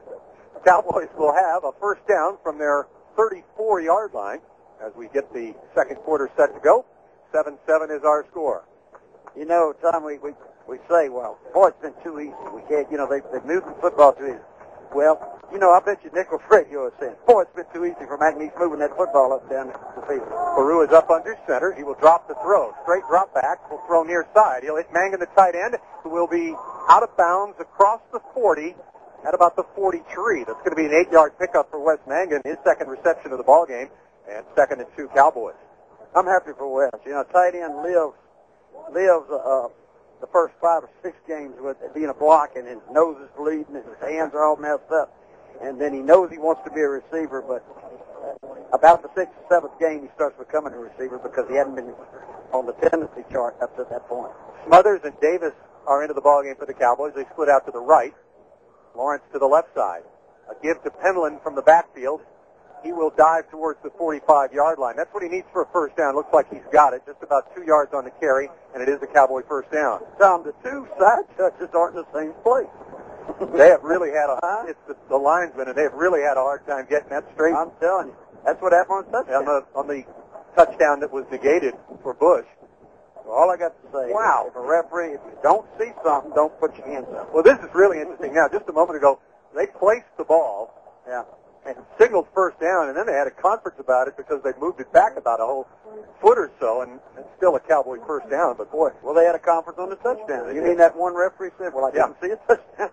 S1: Cowboys will have a first down from their thirty-four yard line as we get the second quarter set to go. seven seven is our score.
S2: You know, Tom, we, we, we say, well, boy, it's been too easy. We can't, you know, they, they've moved the football too easy. Well, you know, I bet you Nicholls radio is saying, boy, it's been too easy for McNeese moving that football up down the field.
S1: Peru is up under center. He will drop the throw. Straight drop back. Will throw near side. He'll hit Mangan, the tight end, who will be out of bounds across the forty at about the forty-three. That's going to be an eight yard pickup for Wes Mangan, his second reception of the ball game, and second and two Cowboys.
S2: I'm happy for Wes. You know, tight end lives, lives, uh, the first five or six games with being a block, and his nose is bleeding and his hands are all messed up. And then he knows he wants to be a receiver, but about the sixth or seventh game he starts becoming a receiver because he hadn't been on the tendency chart up to that point.
S1: Smothers and Davis are into the ballgame for the Cowboys. They split out to the right. Lawrence to the left side. A give to Penland from the backfield. He will dive towards the forty-five yard line. That's what he needs for a first down. Looks like he's got it. Just about two yards on the carry, and it is a Cowboy first down.
S2: Tom, the two side touches aren't in the same place.
S1: They have really had a, uh-huh. it's the, the linesmen, and they have really had a hard time getting that straight.
S2: I'm telling you. That's what happened on the touchdown.
S1: On the, on the touchdown that was negated for Bush.
S2: Well, all I got to say
S1: wow.
S2: is if a referee, if you don't see something, don't put your hands up.
S1: Well, this is really interesting. Now, just a moment ago, they placed the ball.
S2: Yeah.
S1: And signaled first down, and then they had a conference about it because they moved it back about a whole foot or so, and it's still a Cowboy first down. But boy,
S2: well, they had a conference on the touchdown. You mean that one referee said, "Well, I didn't yeah. see a touchdown."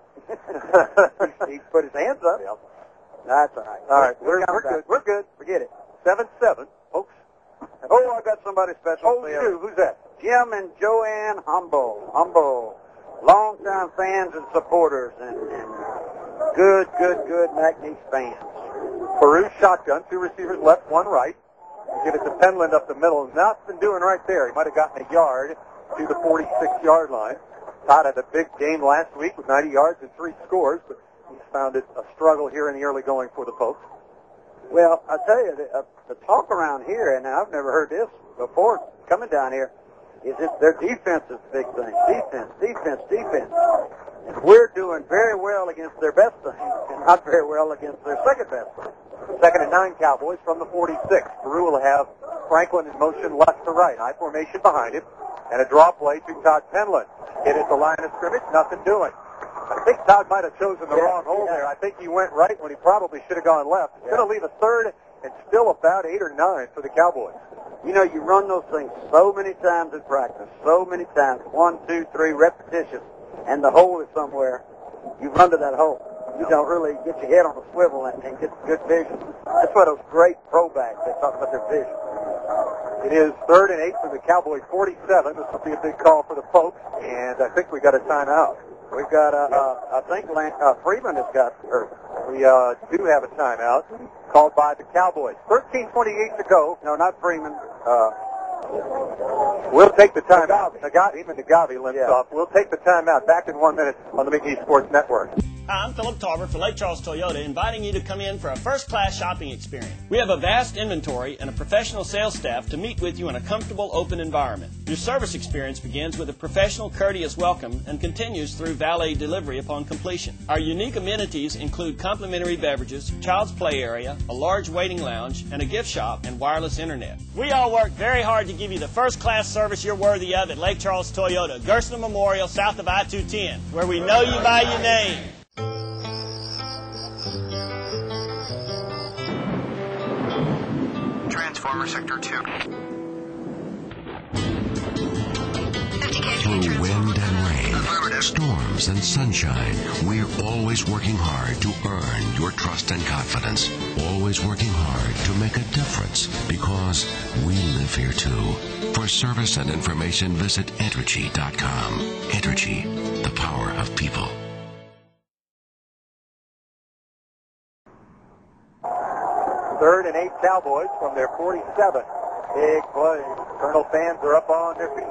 S2: He put his hands up.
S1: Yeah.
S2: That's all right.
S1: All right, we're, we're good. We're good.
S2: Forget it.
S1: Seven seven, folks.
S2: Oh, I got somebody special.
S1: Oh, you do. Who's that?
S2: Jim and Joanne Humble. Humble, longtime fans and supporters, and, and good, good, good McNeese fans.
S1: Peru shotgun, two receivers left, one right. Give it to Penland up the middle. Nothing doing right there. He might have gotten a yard to the forty-six yard line. Todd had a big game last week with ninety yards and three scores, but he's found it a struggle here in the early going for the Pokes.
S2: Well, I tell you, the, uh, the talk around here, and I've never heard this before coming down here, is that their defense is the big thing. Defense, defense, defense. And we're doing very well against their best thing, and not very well against their second best thing.
S1: Second and nine Cowboys from the forty-six. Peru will have Franklin in motion left to right. High formation behind him. And a draw play to Todd Penland. Hit at the line of scrimmage, nothing doing. I think Todd might have chosen the yeah, wrong hole yeah. there. I think he went right when he probably should have gone left. It's yeah. going to leave a third and still about eight or nine for the Cowboys.
S2: You know, you run those things so many times in practice, so many times, one, two, three, repetitions, and the hole is somewhere. You run to that hole. You don't really get your head on a swivel and, and get good vision. That's why those great pro backs, they talk about their vision.
S1: It is third and eight for the Cowboy forty-seven. This will be a big call for the Pokes, and I think we got a timeout.
S2: We've got, uh, uh, I think uh, Freeman has got, or
S1: we uh, do have a timeout called by the Cowboys. thirteen twenty-eight to go.
S2: No, not Freeman. Uh,
S1: we'll take the timeout. Nagavi, even Nagavi limps
S2: yeah.
S1: off. We'll take the timeout. Back in one minute on the McNeese Sports Network.
S3: Hi, I'm Philip Tarver for Lake Charles Toyota, inviting you to come in for a first-class shopping experience. We have a vast inventory and a professional sales staff to meet with you in a comfortable, open environment. Your service experience begins with a professional, courteous welcome and continues through valet delivery upon completion. Our unique amenities include complimentary beverages, child's play area, a large waiting lounge, and a gift shop and wireless internet. We all work very hard to give you the first-class service you're worthy of at Lake Charles Toyota, Gerson Memorial, south of I two ten, where we know you by your name.
S13: Transformer Sector two.
S5: Through wind and rain, storms and sunshine, we're always working hard to earn your trust and confidence. Always working hard to make a difference, because we live here too. For service and information, visit Entergy dot com. Entergy, the power of people.
S1: Third and eight Cowboys from their forty-seven. Big play. Colonel fans are up on their feet.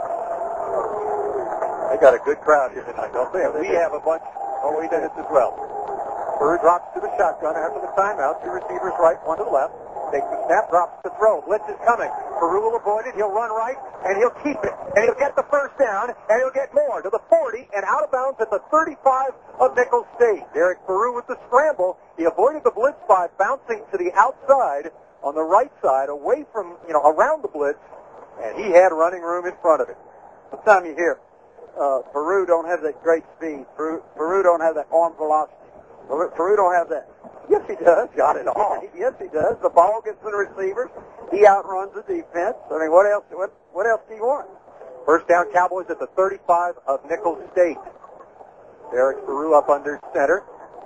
S1: They got a good crowd here tonight, don't they? We have a bunch of attendance as well. Burr drops to the shotgun after the timeout. Two receivers right, one to the left. Takes the snap, drops the throw. Blitz is coming. Peru will avoid it. He'll run right, and he'll keep it. And he'll get the first down, and he'll get more to the forty, and out of bounds at the thirty-five of Nicholls State. Derek Peru with the scramble. He avoided the blitz by bouncing to the outside on the right side, away from, you know, around the blitz, and he had running room in front of it.
S2: Sometimes you hear, uh, Peru don't have that great speed. Peru, Peru don't have that arm velocity. Peru, Peru don't have that.
S1: Yes, he does. Got it all.
S2: Yes, he does. The ball gets to the receivers. He outruns the defense. I mean, what else? What what else do you want?
S1: First down, Cowboys at the thirty-five of Nicholls State. Derek Peru up under center.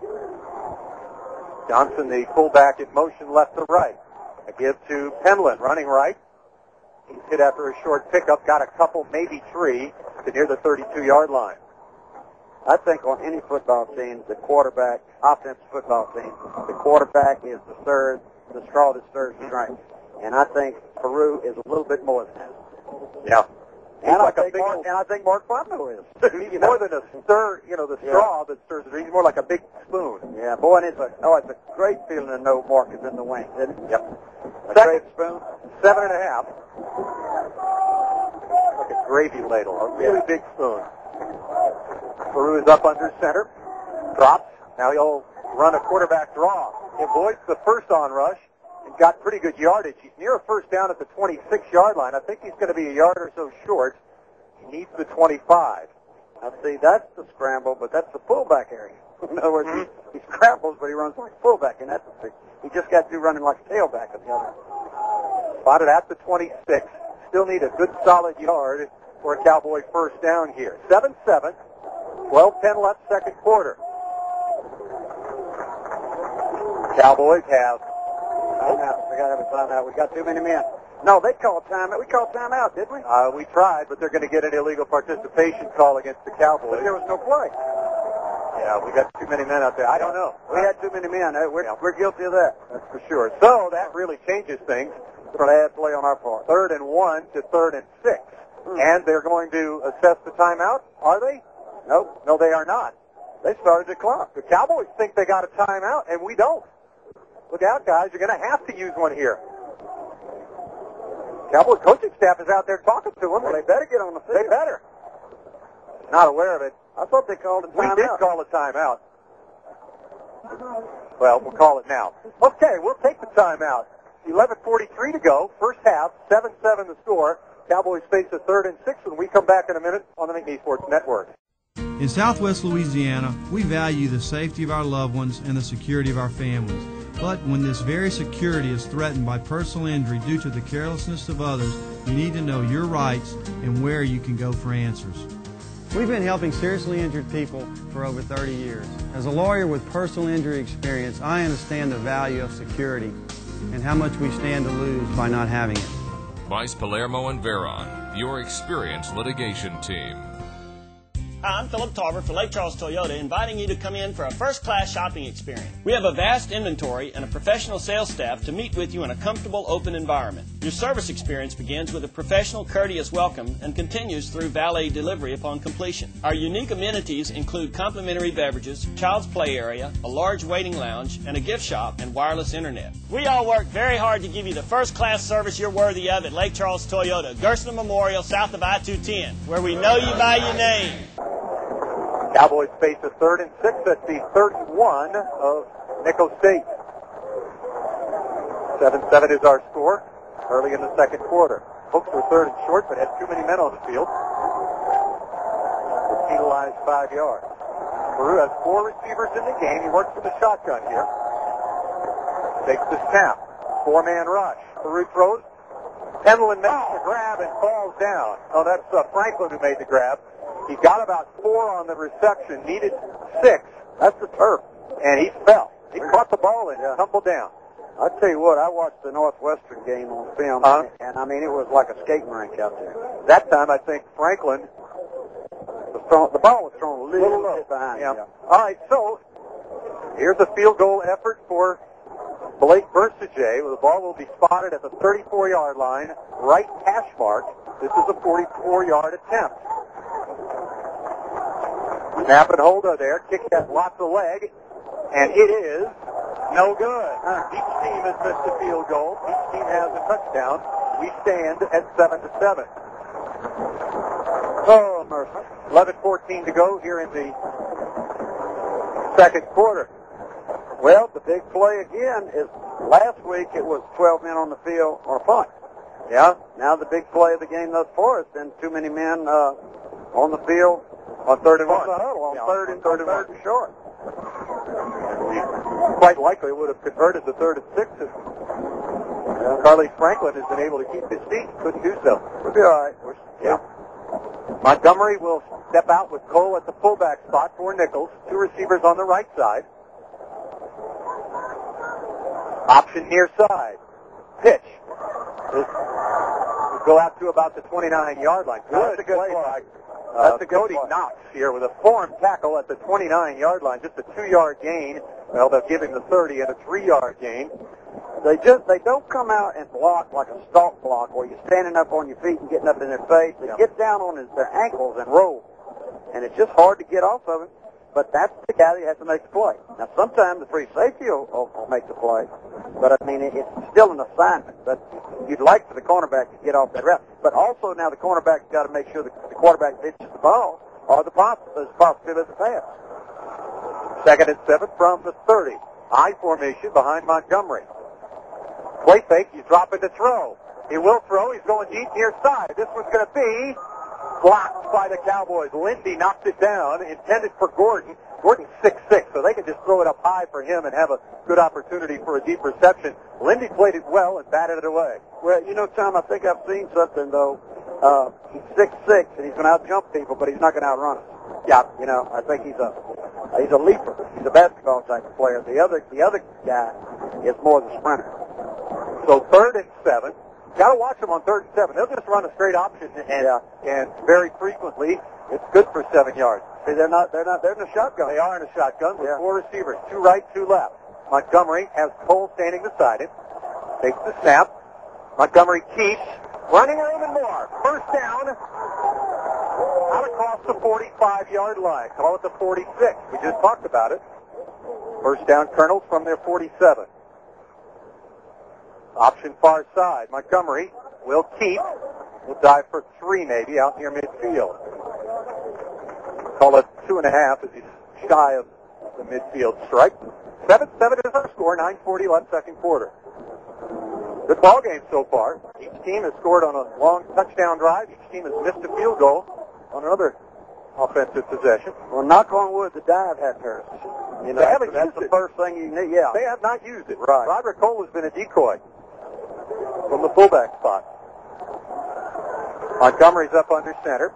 S1: Johnson, the fullback, in motion left to right. A give to Penland, running right. He's hit after a short pickup. Got a couple, maybe three, to near the thirty-two-yard line.
S2: I think on any football team, the quarterback, offensive football team, the quarterback is the third, the straw that stirs the drink. And I think Peru is a little bit more than that.
S1: Yeah.
S2: And,
S1: like
S2: I,
S1: a
S2: think
S1: big
S2: Mark,
S1: old,
S2: and I think Mark Fonto is.
S1: He's more than a stir, you know, the straw yeah. that stirs the drink. He's more like a big spoon.
S2: Yeah, boy, and it's a, oh, it's a great feeling to know Mark is in the wing, isn't it?
S1: Yep.
S2: A
S1: Second
S2: great spoon.
S1: Seven and a half. Like a gravy ladle, a really big spoon. Peru is up under center. Drops. Now he'll run a quarterback draw. He avoids the first on rush and got pretty good yardage. He's near a first down at the twenty-six-yard line. I think he's going to be a yard or so short. He needs the twenty-five.
S2: Now, see, that's the scramble, but that's the fullback area. In other words, mm-hmm. he, he scrambles, but he runs like fullback, and that's the thing. He just got to do running like a tailback at the other.
S1: Spotted at the twenty-six. Still need a good solid yard for a Cowboy first down here. seven seven. twelve ten left, second quarter. Cowboys have...
S2: Timeout. We got to have a timeout. We got too many men. No, they called timeout. We called timeout, didn't we?
S1: Uh, we tried, but they're going to get an illegal participation call against the Cowboys.
S2: But there was no play.
S1: Yeah, we got too many men out there. I don't know.
S2: We had too many men. We're, yeah. we're guilty of that.
S1: That's for sure. So that really changes things.
S2: Bad play on our part.
S1: Third and one to third and six. Hmm. And they're going to assess the timeout, are they?
S2: Nope.
S1: No, they are not. They started the clock. The Cowboys think they got a timeout, and we don't. Look out, guys. You're going to have to use one here. Cowboys coaching staff is out there talking to them.
S2: Well, they better get on the field.
S1: They better. Not aware of it.
S2: I thought they called a timeout.
S1: We did call a timeout. Well, we'll call it now. Okay, we'll take the timeout. eleven forty-three to go. First half, seven seven the score. Cowboys face a third and six when we come back in a minute on the McNeese Sports Network.
S15: In Southwest Louisiana, we value the safety of our loved ones and the security of our families. But when this very security is threatened by personal injury due to the carelessness of others, you need to know your rights and where you can go for answers.
S16: We've been helping seriously injured people for over thirty years. As a lawyer with personal injury experience, I understand the value of security and how much we stand to lose by not having it.
S17: Vice Palermo and Veron, your experienced litigation team.
S3: Hi, I'm Philip Tarver for Lake Charles Toyota, inviting you to come in for a first-class shopping experience. We have a vast inventory and a professional sales staff to meet with you in a comfortable, open environment. Your service experience begins with a professional, courteous welcome and continues through valet delivery upon completion. Our unique amenities include complimentary beverages, child's play area, a large waiting lounge, and a gift shop and wireless internet. We all work very hard to give you the first-class service you're worthy of at Lake Charles Toyota, Gerstner Memorial, south of I two ten, where we know you by your name.
S1: Cowboys face a third and six at the thirty-one of Nicholls State. seven seven is our score early in the second quarter. Hooks were third and short, but had too many men on the field. They penalized five yards. Peru has four receivers in the game. He works with the shotgun here. Takes the snap. Four-man rush. Peru throws. Pendleton makes the grab and falls down. Oh, that's uh, Franklin who made the grab. He got about four on the reception, needed six. That's the turf. And he fell. He caught the ball and yeah. tumbled down.
S2: I'll tell you what, I watched the Northwestern game on film, uh-huh. and, and I mean, it was like a skating rink out there.
S1: That time, I think Franklin,
S2: was thrown, the ball was thrown a little, little bit behind.
S1: Yeah. yeah. All right, so here's a field goal effort for Blake Versajay. The ball will be spotted at the thirty-four-yard line, right hash mark. This is a forty-four-yard attempt. Snap and hold there. Kick that lots of leg, and it is no good. Each team has missed a field goal. Each team has a touchdown. We stand at seven to seven. Oh, mercy. eleven fourteen to go here in the second quarter.
S2: Well, the big play again is last week it was twelve men on the field on a punt.
S1: Yeah.
S2: Now the big play of the game thus far has been too many men uh, on the field
S1: on third and one.
S2: On, on
S1: yeah,
S2: third and third and, third and short.
S1: Quite likely would have converted the third and six if yeah. Carly Franklin has been able to keep his feet. Couldn't do so.
S2: We'll be all right. We're,
S1: yeah. Montgomery will step out with Cole at the fullback spot for Nicholls. Two receivers on the right side. Option near side. Pitch. This will go out to about the twenty-nine-yard line. Good That's a good play. play. Uh, That's a Cody play. Knox here with a form tackle at the twenty-nine-yard line. Just a two-yard gain. Well, they'll give him the thirty and a three-yard gain.
S2: They just they don't come out and block like a stalk block where you're standing up on your feet and getting up in their face. They yeah. get down on his, their ankles and roll. And it's just hard to get off of him. But that's the guy that has to make the play. Now, sometimes the free safety will, will, will make the play. But, I mean, it, it's still an assignment. But you'd like for the cornerback to get off that route. But also now the cornerback's got to make sure the, the quarterback pitches the ball or the poss- there's a possibility of the pass.
S1: Second and seven from the thirty. I formation behind Montgomery. Play fake. He's dropping to throw. He will throw. He's going deep near side. This one's going to be blocked by the Cowboys. Lindy knocked it down, intended for Gordon. Gordon's six six, so they can just throw it up high for him and have a good opportunity for a deep reception. Lindy played it well and batted it away.
S2: Well, you know, Tom, I think I've seen something, though. Uh, he's six six, and he's going to out-jump people, but he's not going to outrun us. Yeah, you know, I think he's a he's a leaper. He's a basketball type of player. The other the other guy is more the sprinter.
S1: So third and seven. Got to watch them on third and seven. They'll just run a straight option, and yeah. and very frequently it's good for seven yards.
S2: See, they're not they're not they're in a shotgun.
S1: They are in a shotgun with
S2: yeah.
S1: four receivers, two right, two left. Montgomery has Cole standing beside him. Takes the snap. Montgomery keeps running room and more. First down. Out across the forty-five-yard line. Call it the forty-six. We just talked about it. First down, Colonels from their forty-seven. Option far side. Montgomery will keep. Will dive for three maybe out near midfield. Call it two and a half as he's shy of the midfield strike. seven seven is our score. nine forty left second quarter. Good ball game so far. Each team has scored on a long touchdown drive. Each team has missed a field goal on another offensive possession.
S2: Well, knock on wood, the dive hasn't hurt. You know,
S1: they haven't
S2: that's
S1: used
S2: the
S1: it.
S2: first thing you need. Yeah,
S1: they have not used it.
S2: Right.
S1: Roderick Cole has been a decoy from the fullback spot. Montgomery's up under center.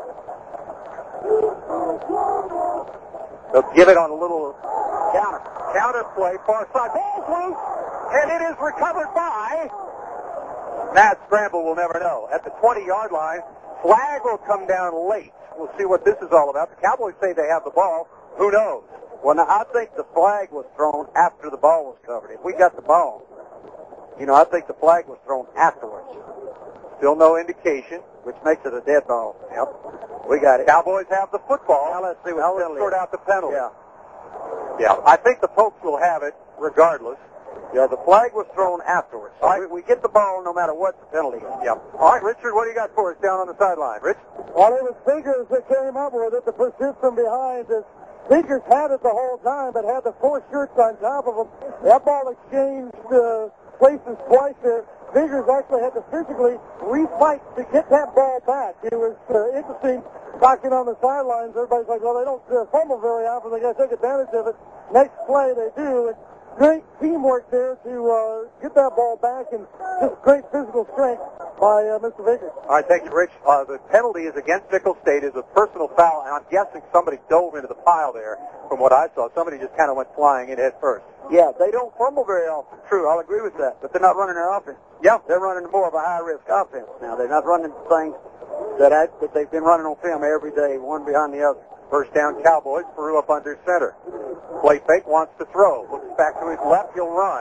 S1: They'll give it on a little counter counter play far side. Ball's loose, and it is recovered by Matt Scramble. Will never know. At the twenty-yard line, flag will come down late. We'll see what this is all about. The Cowboys say they have the ball. Who knows?
S2: Well, now, I think the flag was thrown after the ball was covered. If we got the ball, You know, I think the flag was thrown afterwards.
S1: Still no indication.
S2: Which makes it a dead ball.
S1: Yep. We got it. Cowboys have the football.
S2: Now let's see what
S1: now
S2: the
S1: let's
S2: penalty
S1: sort
S2: is.
S1: out the penalty.
S2: Yeah.
S1: Yeah. I think the Pokes will have it regardless.
S2: Yeah, the flag was thrown afterwards. So
S1: Right.
S2: we, we get the ball no matter what the penalty is.
S1: Yep. All right, Richard, what do you got for us down on the sideline? Rich?
S11: Well, it was Figures that came up with it. The pursuit from behind is Figures had it the whole time, but had the four shirts on top of him. That ball exchanged uh, places twice there. Figures actually had to physically refight to get that ball back. It was uh, interesting talking on the sidelines. Everybody's like, well, they don't uh, fumble very often. They got to take advantage of it. Next play, they do. And great teamwork there to uh, get that ball back, and just great physical strength by uh, Mister Figures.
S1: All right, thank you, Rich. Uh, the penalty is against Nicholls State. Is a personal foul, and I'm guessing somebody dove into the pile there from what I saw. Somebody just kind of went flying in head first.
S2: Yeah, they don't fumble very often. True, I'll agree with that. But they're not running their offense.
S1: Yeah.
S2: They're running more of a high-risk offense now. They're not running things that, I, that they've been running on film every day, one behind the other.
S1: First down, Cowboys. Peru up under center. Play fake, wants to throw. Looks back to his left, he'll run.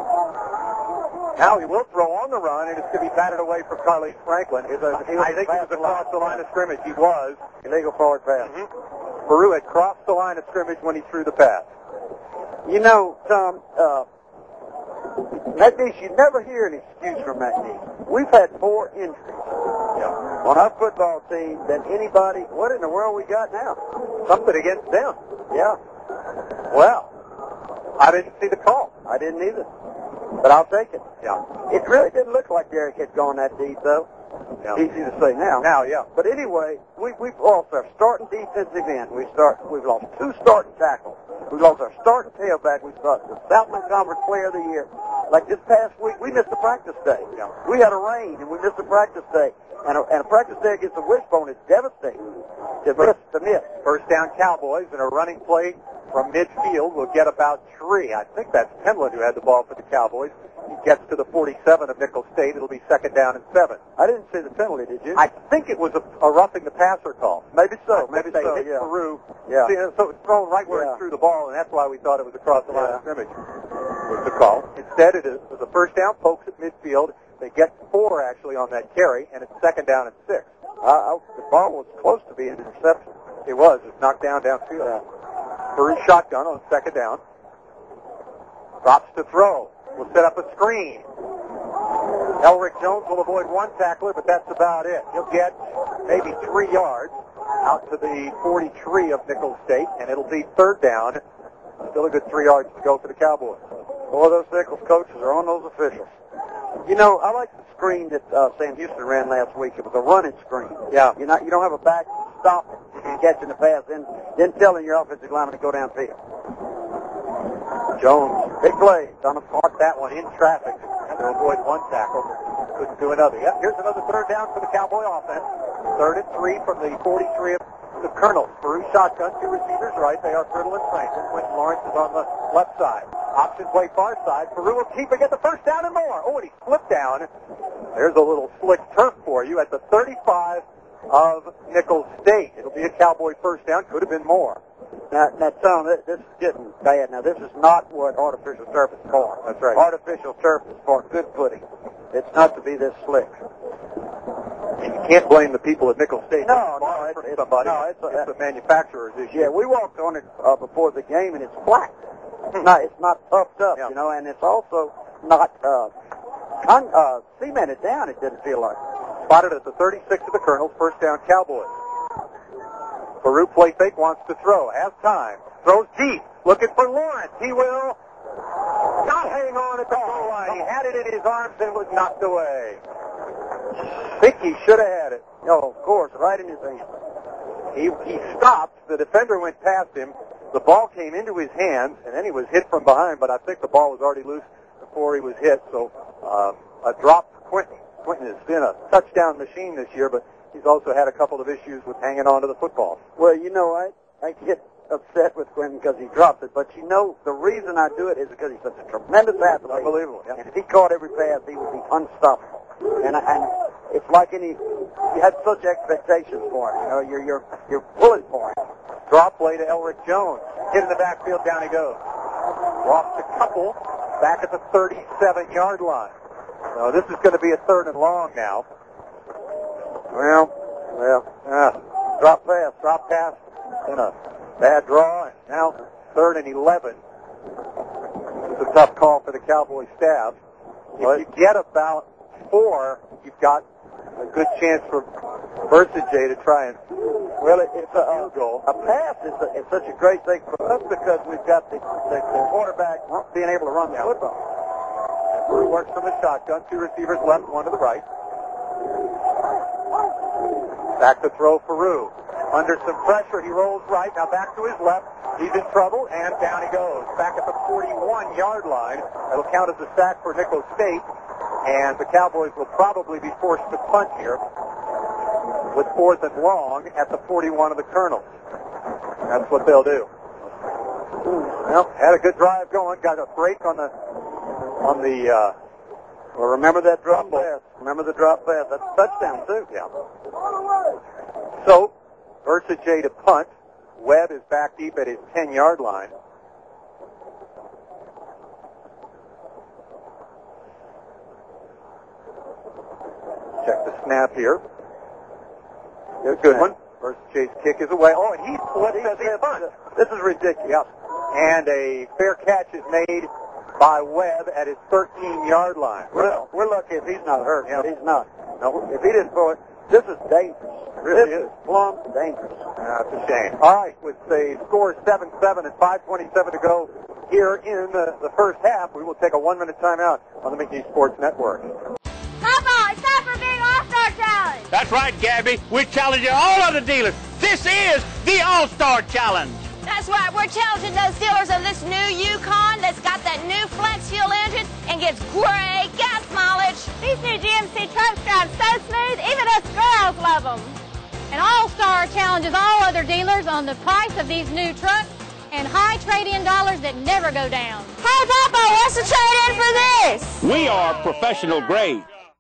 S1: Now he will throw on the run, and it's going to be batted away for Carly Franklin. It's a, I think he was across the line of scrimmage. He was.
S2: Illegal forward pass.
S1: Mm-hmm. Peru had crossed the line of scrimmage when he threw the pass.
S2: You know, Tom, uh, McNeese, you never hear an excuse from McNeese. We've had more injuries
S1: yeah.
S2: on our football team than anybody. What in the world we got now?
S1: Something against them.
S2: Yeah.
S1: Well, I didn't see the call.
S2: I didn't either. But I'll take it.
S1: Yeah.
S2: It really didn't look like Derek had gone that deep, though.
S1: Yeah.
S2: Easy to say now.
S1: Now, yeah.
S2: But anyway, we, we've lost our starting defensive end. We start, we've lost two starting tackles. We've lost our starting tailback. We've lost the Southland Conference Player of the Year. Like this past week, we missed a practice day.
S1: Yeah.
S2: We had a rain, and we missed a practice day. And a, and a practice day against the Wishbone is devastating. To miss, to miss.
S1: First down, Cowboys, and a running play from midfield will get about three. I think that's Penland who had the ball for the Cowboys. He gets to the forty-seven of Nicholls State. It'll be second down and seven.
S2: I didn't see the penalty, did you?
S1: I think it was a, a roughing the passer call.
S2: Maybe so.
S1: I
S2: Maybe
S1: they
S2: so.
S1: hit
S2: Yeah.
S1: Peru.
S2: Yeah.
S1: See, so it's thrown right where
S2: Yeah.
S1: it threw the ball, and that's why we thought it was across the line
S2: Yeah.
S1: of scrimmage. Was the call. Instead, it is, was a first down. Pokes at midfield. They get four actually on that carry, and it's second down and six.
S2: Uh, I, the ball was close to being an interception.
S1: It was. It's knocked down downfield.
S2: Yeah.
S1: Peru shotgun on second down. Drops to throw. Will set up a screen. Elric Jones will avoid one tackler, but that's about it. He'll get maybe three yards out to the forty-three of Nicholls State, and it'll be third down. Still a good three yards to go for the Cowboys.
S2: Boy, those Nicholls coaches are on those officials. You know, I like the screen that uh, Sam Houston ran last week. It was a running screen.
S1: Yeah.
S2: You're not, you don't have a back stop it, catching the pass, then, then telling your offensive lineman to go downfield.
S1: Jones,
S2: Big play.
S1: Donna caught that one in traffic to avoid one tackle. Couldn't do another. Yep, here's another third down for the Cowboy offense. Third and three from the forty-three of the Colonels. Peru shotgun, two receivers right. They are Fertile and Franklin. Quentin Lawrence is on the left side. Option play far side. Peru will keep and get the first down and more. Oh, and he slipped down. There's a little slick turf for you at the thirty-five of Nicholls State. It'll be a Cowboy first down. Could have been more.
S2: Now, now, Tom, this, this is getting bad. Now, this is not what artificial turf is for.
S1: That's right.
S2: Artificial turf is for good footing. It's not to be this slick.
S1: And you can't blame the people at Nicholls State.
S2: No, no, it's,
S1: for
S2: it's
S1: somebody.
S2: No, it's, a,
S1: it's the manufacturer's issue.
S2: Yeah, we walked on it uh, before the game, and it's flat. It's not, it's not puffed up,
S1: Yeah.
S2: you know, and it's also not uh, con- uh, cemented down. It didn't feel like.
S1: Spotted at the thirty-six of the Colonels. First down, Cowboys. Peru play fake, wants to throw. Has time. Throws deep. Looking for Lawrence. He will not hang on at the goal line. He had it in his arms and was knocked away. Think he should have had it.
S2: Oh, of course, right in his hand.
S1: He he stopped. The defender went past him. The ball came into his hands, and then he was hit from behind, but I think the ball was already loose before he was hit. So uh, a drop for Quentin. Quentin has been a touchdown machine this year, but he's also had a couple of issues with hanging on to the football.
S2: Well, you know, I, I get upset with Quentin because he dropped it, but you know, the reason I do it is because he's such a tremendous athlete.
S1: Unbelievable, yeah.
S2: And if he caught every pass, he would be unstoppable. And, and it's like any, you had such expectations for him, you know, you're, you're, you're pulling for him.
S1: Drop play to Elric Jones. Hit in the backfield, down he goes. Lost a couple back at the thirty-seven-yard line. So this is going to be a third and long now.
S2: Well, well, uh, drop pass, drop pass,
S1: And a bad draw, and now third and eleven. It's a tough call for the Cowboy staff. If you get about four, you've got a good chance for Versajay to try and
S2: well, it, it's a, a goal. A pass is, a, is such a great thing for us because we've got the, the, the quarterback being able to run the football.
S1: Brew works from the shotgun. Two receivers left, one to the right. Back to throw for Rue. Under some pressure, he rolls right. Now back to his left. He's in trouble, and down he goes. Back at the forty-one-yard line. That'll count as a sack for Nicholls State. And the Cowboys will probably be forced to punt here with fourth and long at the forty-one of the Colonels. That's what they'll do. Well, had a good drive going. Got a break on the on the. Uh,
S2: well, remember that drop pass. Remember the drop pass. That's a touchdown too.
S1: Yeah. So, Versajay to punt. Webb is back deep at his ten-yard line. Check the snap here. Good, good one. Versajay's kick is away. Oh, and he flips as he punts. This is ridiculous. And a fair catch is made by Webb at his thirteen-yard line.
S2: Well, we're lucky if he's not hurt.
S1: Yeah.
S2: But he's not. No, if he didn't throw it, this is dangerous.
S1: Really
S2: this
S1: is.
S2: Plumb dangerous.
S1: That's a shame. All right, with the score seven seven and five twenty-seven to go here in the, the first half, we will take a one-minute timeout on the McNeese Sports Network.
S7: Papa, it's time for Big All-Star Challenge.
S9: That's right, Gabby. We're challenging all other dealers. This is the All-Star Challenge.
S10: That's right. We're challenging those dealers of this new Yukon that's got that new flex fuel engine and gets great gas mileage.
S7: These new G M C trucks drive so smooth, even us girls love them.
S18: An All-Star challenges all other dealers on the price of these new trucks and high trade-in dollars that never go down.
S10: Hey, Papa, what's the trade-in for this?
S9: We are professional grade.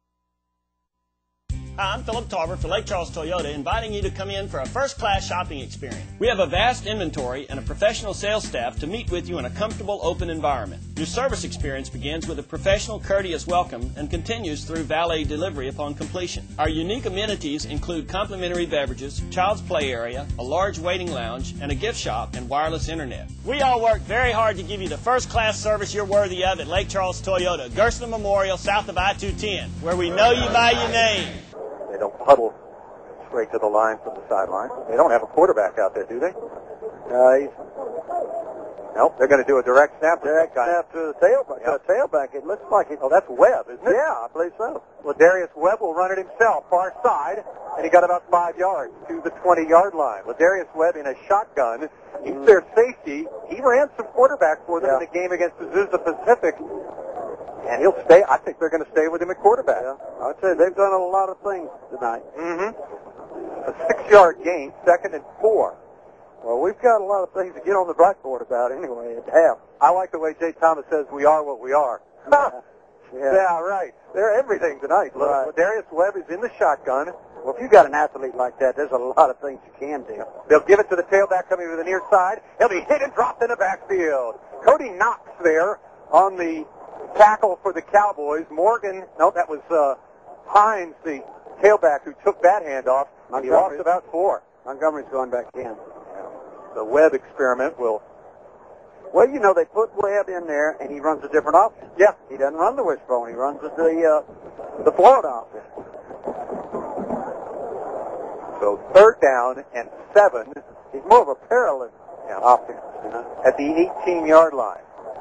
S3: Hi, I'm Philip Tarver for Lake Charles Toyota, inviting you to come in for a first-class shopping experience. We have a vast inventory and a professional sales staff to meet with you in a comfortable, open environment. Your service experience begins with a professional, courteous welcome and continues through valet delivery upon completion. Our unique amenities include complimentary beverages, child's play area, a large waiting lounge, and a gift shop and wireless internet. We all work very hard to give you the first-class service you're worthy of at Lake Charles Toyota, Gerstner Memorial, south of I two ten, where we know you by your name.
S1: They don't huddle straight to the line from the sideline. They don't have a quarterback out there, do they?
S2: Uh, he's,
S1: nope, they're going to do a direct snap.
S2: Direct snap to the tailback.
S1: Yep.
S2: The tailback, it looks like it.
S1: Oh, that's Webb, isn't it?
S2: Yeah, I believe so.
S1: Well, Ladarius Webb will run it himself, far side, and he got about five yards to the twenty-yard line. Ladarius Webb in a shotgun. He's mm. their safety. He ran some quarterback for them
S2: yeah.
S1: in the game against Azusa Pacific. And he'll stay. I think they're going to stay with him at quarterback.
S2: Yeah. I'd say they've done a lot of things tonight.
S1: Mm-hmm. A six-yard gain, second and four.
S2: Well, we've got a lot of things to get on the blackboard about anyway at half.
S1: I like the way Jay Thomas says we are what we are.
S2: Yeah, yeah.
S1: yeah right. They're everything tonight.
S2: Right.
S1: Ladarius Webb is in the shotgun.
S2: Well, if you've got an athlete like that, there's a lot of things you can do.
S1: They'll give it to the tailback coming to the near side. He'll be hit and dropped in the backfield. Cody Knox there on the tackle for the Cowboys. Morgan, no, that was uh, Hines, the tailback, who took that handoff. He lost about four.
S2: Montgomery's going back in.
S1: Yeah. The Webb experiment will...
S2: Well, you know, they put Webb in there, and he runs a different offense.
S1: Yeah.
S2: He doesn't run the wishbone. He runs the, uh, the Florida offense.
S1: So third down and seven.
S2: He's more of a parallel
S1: yeah.
S2: offense. You know?
S1: At the eighteen-yard line.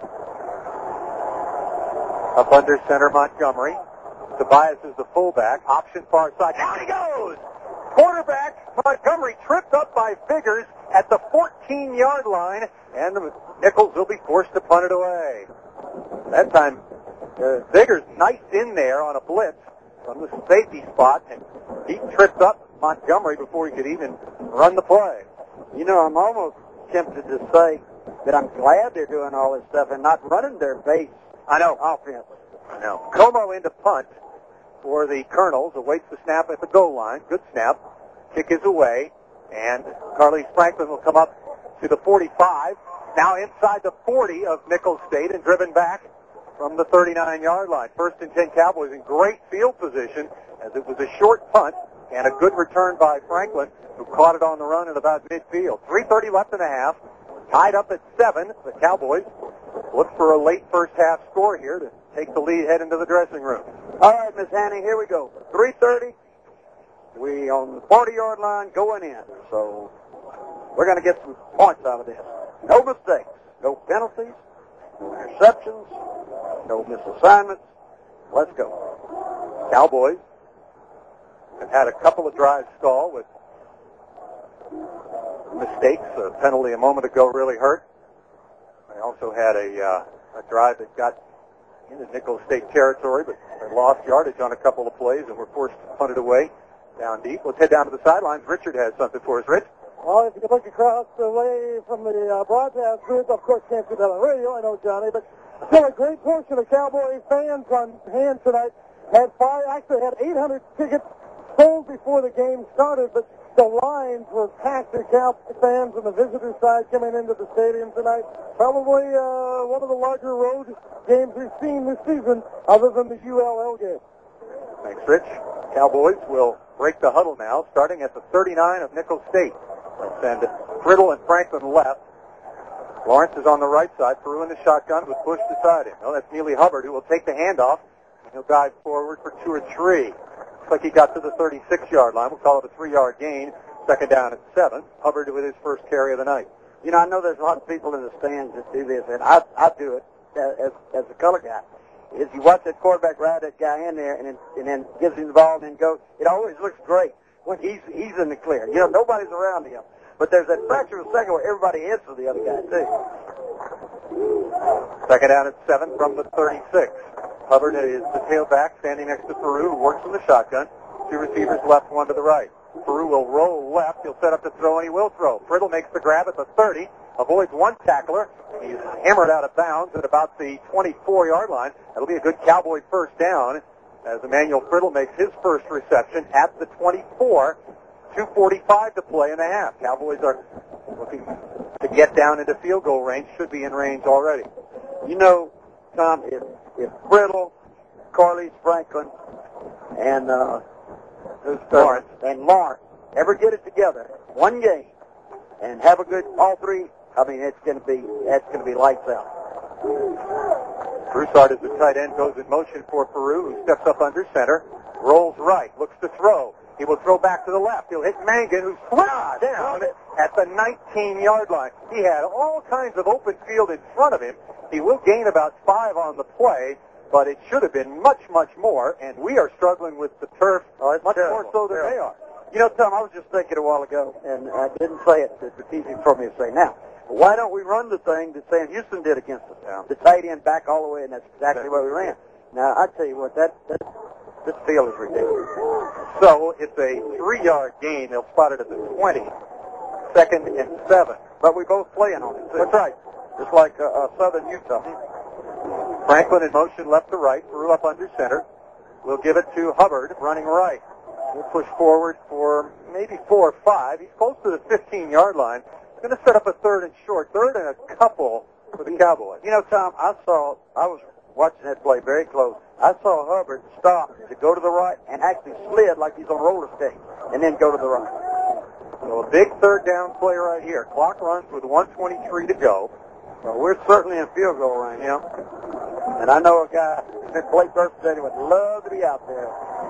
S1: Up under center, Montgomery. Tobias is the fullback. Option far side. Down he goes! Quarterback Montgomery tripped up by Figures at the fourteen-yard line, and Nicholls will be forced to punt it away. That time, uh, Figures knifed in there on a blitz from the safety spot, and he tripped up Montgomery before he could even run the play.
S2: You know, I'm almost tempted to say that I'm glad they're doing all this stuff and not running their base
S1: I know.
S2: offense.
S1: I know. Como into punt for the Colonels. Awaits the snap at the goal line. Good snap. Kick is away. And Carlise Franklin will come up to the forty-five. Now inside the forty of Nicholls State and driven back from the thirty-nine-yard line. First and ten Cowboys in great field position as it was a short punt and a good return by Franklin, who caught it on the run at about midfield. three thirty left in a half. Tied up at seven. The Cowboys look for a late first half score here to take the lead, head into the dressing room.
S2: All right, Miss Hanning, here we go. three thirty. We on the forty-yard line going in. So we're going to get some points out of this. No mistakes. No penalties. No interceptions. No misassignments. Let's go.
S1: Cowboys have had a couple of drives stall with mistakes. A penalty a moment ago really hurt. They also had a, uh, a drive that got into Nicholls State territory, but they lost yardage on a couple of plays and were forced to punt it away down deep. Let's head down to the sidelines. Richard has something for us. Rich?
S11: Well, if you could look across away from the uh, broadcast booth, of course can't see that on radio, I know, Johnny, but still a great portion of Cowboy fans on hand tonight. Had five, actually had eight hundred tickets sold before the game started, but the lines were packed with Cowboy fans on the visitor side coming into the stadium tonight. Probably uh, one of the larger road games we've seen this season, other than the U L L game.
S1: Thanks, Rich. Cowboys will break the huddle now, starting at the thirty-nine of Nicholls State. Let's send Friddle and Franklin left. Lawrence is on the right side. Peru in the shotgun with Bush beside him. No, that's Neely Hubbard, who will take the handoff. He'll dive forward for two or three. Looks like he got to the thirty-six-yard line. We'll call it a three-yard gain. Second down at seven. Hubbard with his first carry of the night.
S2: You know, I know there's a lot of people in the stands that do this, and I I do it as as a color guy. Is you watch that quarterback ride that guy in there, and then and then gives him the ball and then goes. It always looks great when he's he's in the clear. You know, nobody's around him. But there's that fraction of a second where everybody is for the other guy too.
S1: Second down at seven from the thirty-six. Hubbard is the tailback standing next to Peru, who works in the shotgun. Two receivers left, one to the right. Peru will roll left. He'll set up to throw, and he will throw. Friddle makes the grab at the thirty, avoids one tackler. He's hammered out of bounds at about the twenty-four-yard line. That'll be a good Cowboy first down as Emmanuel Friddle makes his first reception at the twenty-four. two forty-five to play in the half. Cowboys are looking to get down into field goal range. Should be in range already.
S2: You know, Tom, if, if Friddle, Carlis Franklin, and uh, Lawrence and Lawrence ever get it together, one game, and have a good all three, I mean, it's going to be that's going to be lights out.
S1: Broussard is the tight end, goes in motion for Peru, who steps up under center, rolls right, looks to throw. He will throw back to the left. He'll hit Mangan, who's flat down at the nineteen-yard line. He had all kinds of open field in front of him. He will gain about five on the play, but it should have been much, much more, and we are struggling with the turf uh, much terrible. more so than terrible. they are.
S2: You know, Tom, I was just thinking a while ago, and I didn't say it. It's easy for me to say now. Why don't we run the thing that Sam Houston did against us? Yeah. The tight end back all the way, and that's exactly what we ran. Now, I tell you what, that, that this field is ridiculous.
S1: So it's a three-yard gain. They'll spot it at the twenty. Second and seven.
S2: But we both playing on it, too.
S1: That's right.
S2: Just like uh, uh, Southern Utah.
S1: Franklin in motion left to right. Threw up under center. We'll give it to Hubbard running right. We'll push forward for maybe four or five. He's close to the fifteen-yard line. He's going to set up a third and short. Third and a couple for the Cowboys.
S2: You know, Tom, I saw, I was watching that play very close. I saw Hubbard stop to go to the right and actually slid like he's on roller skates and then go to the right.
S1: So a big third down play right here. Clock runs with one twenty-three to go.
S2: Well, we're certainly in field goal range.
S1: Yeah.
S2: And I know a guy that Blake Burton said he would love to be out there.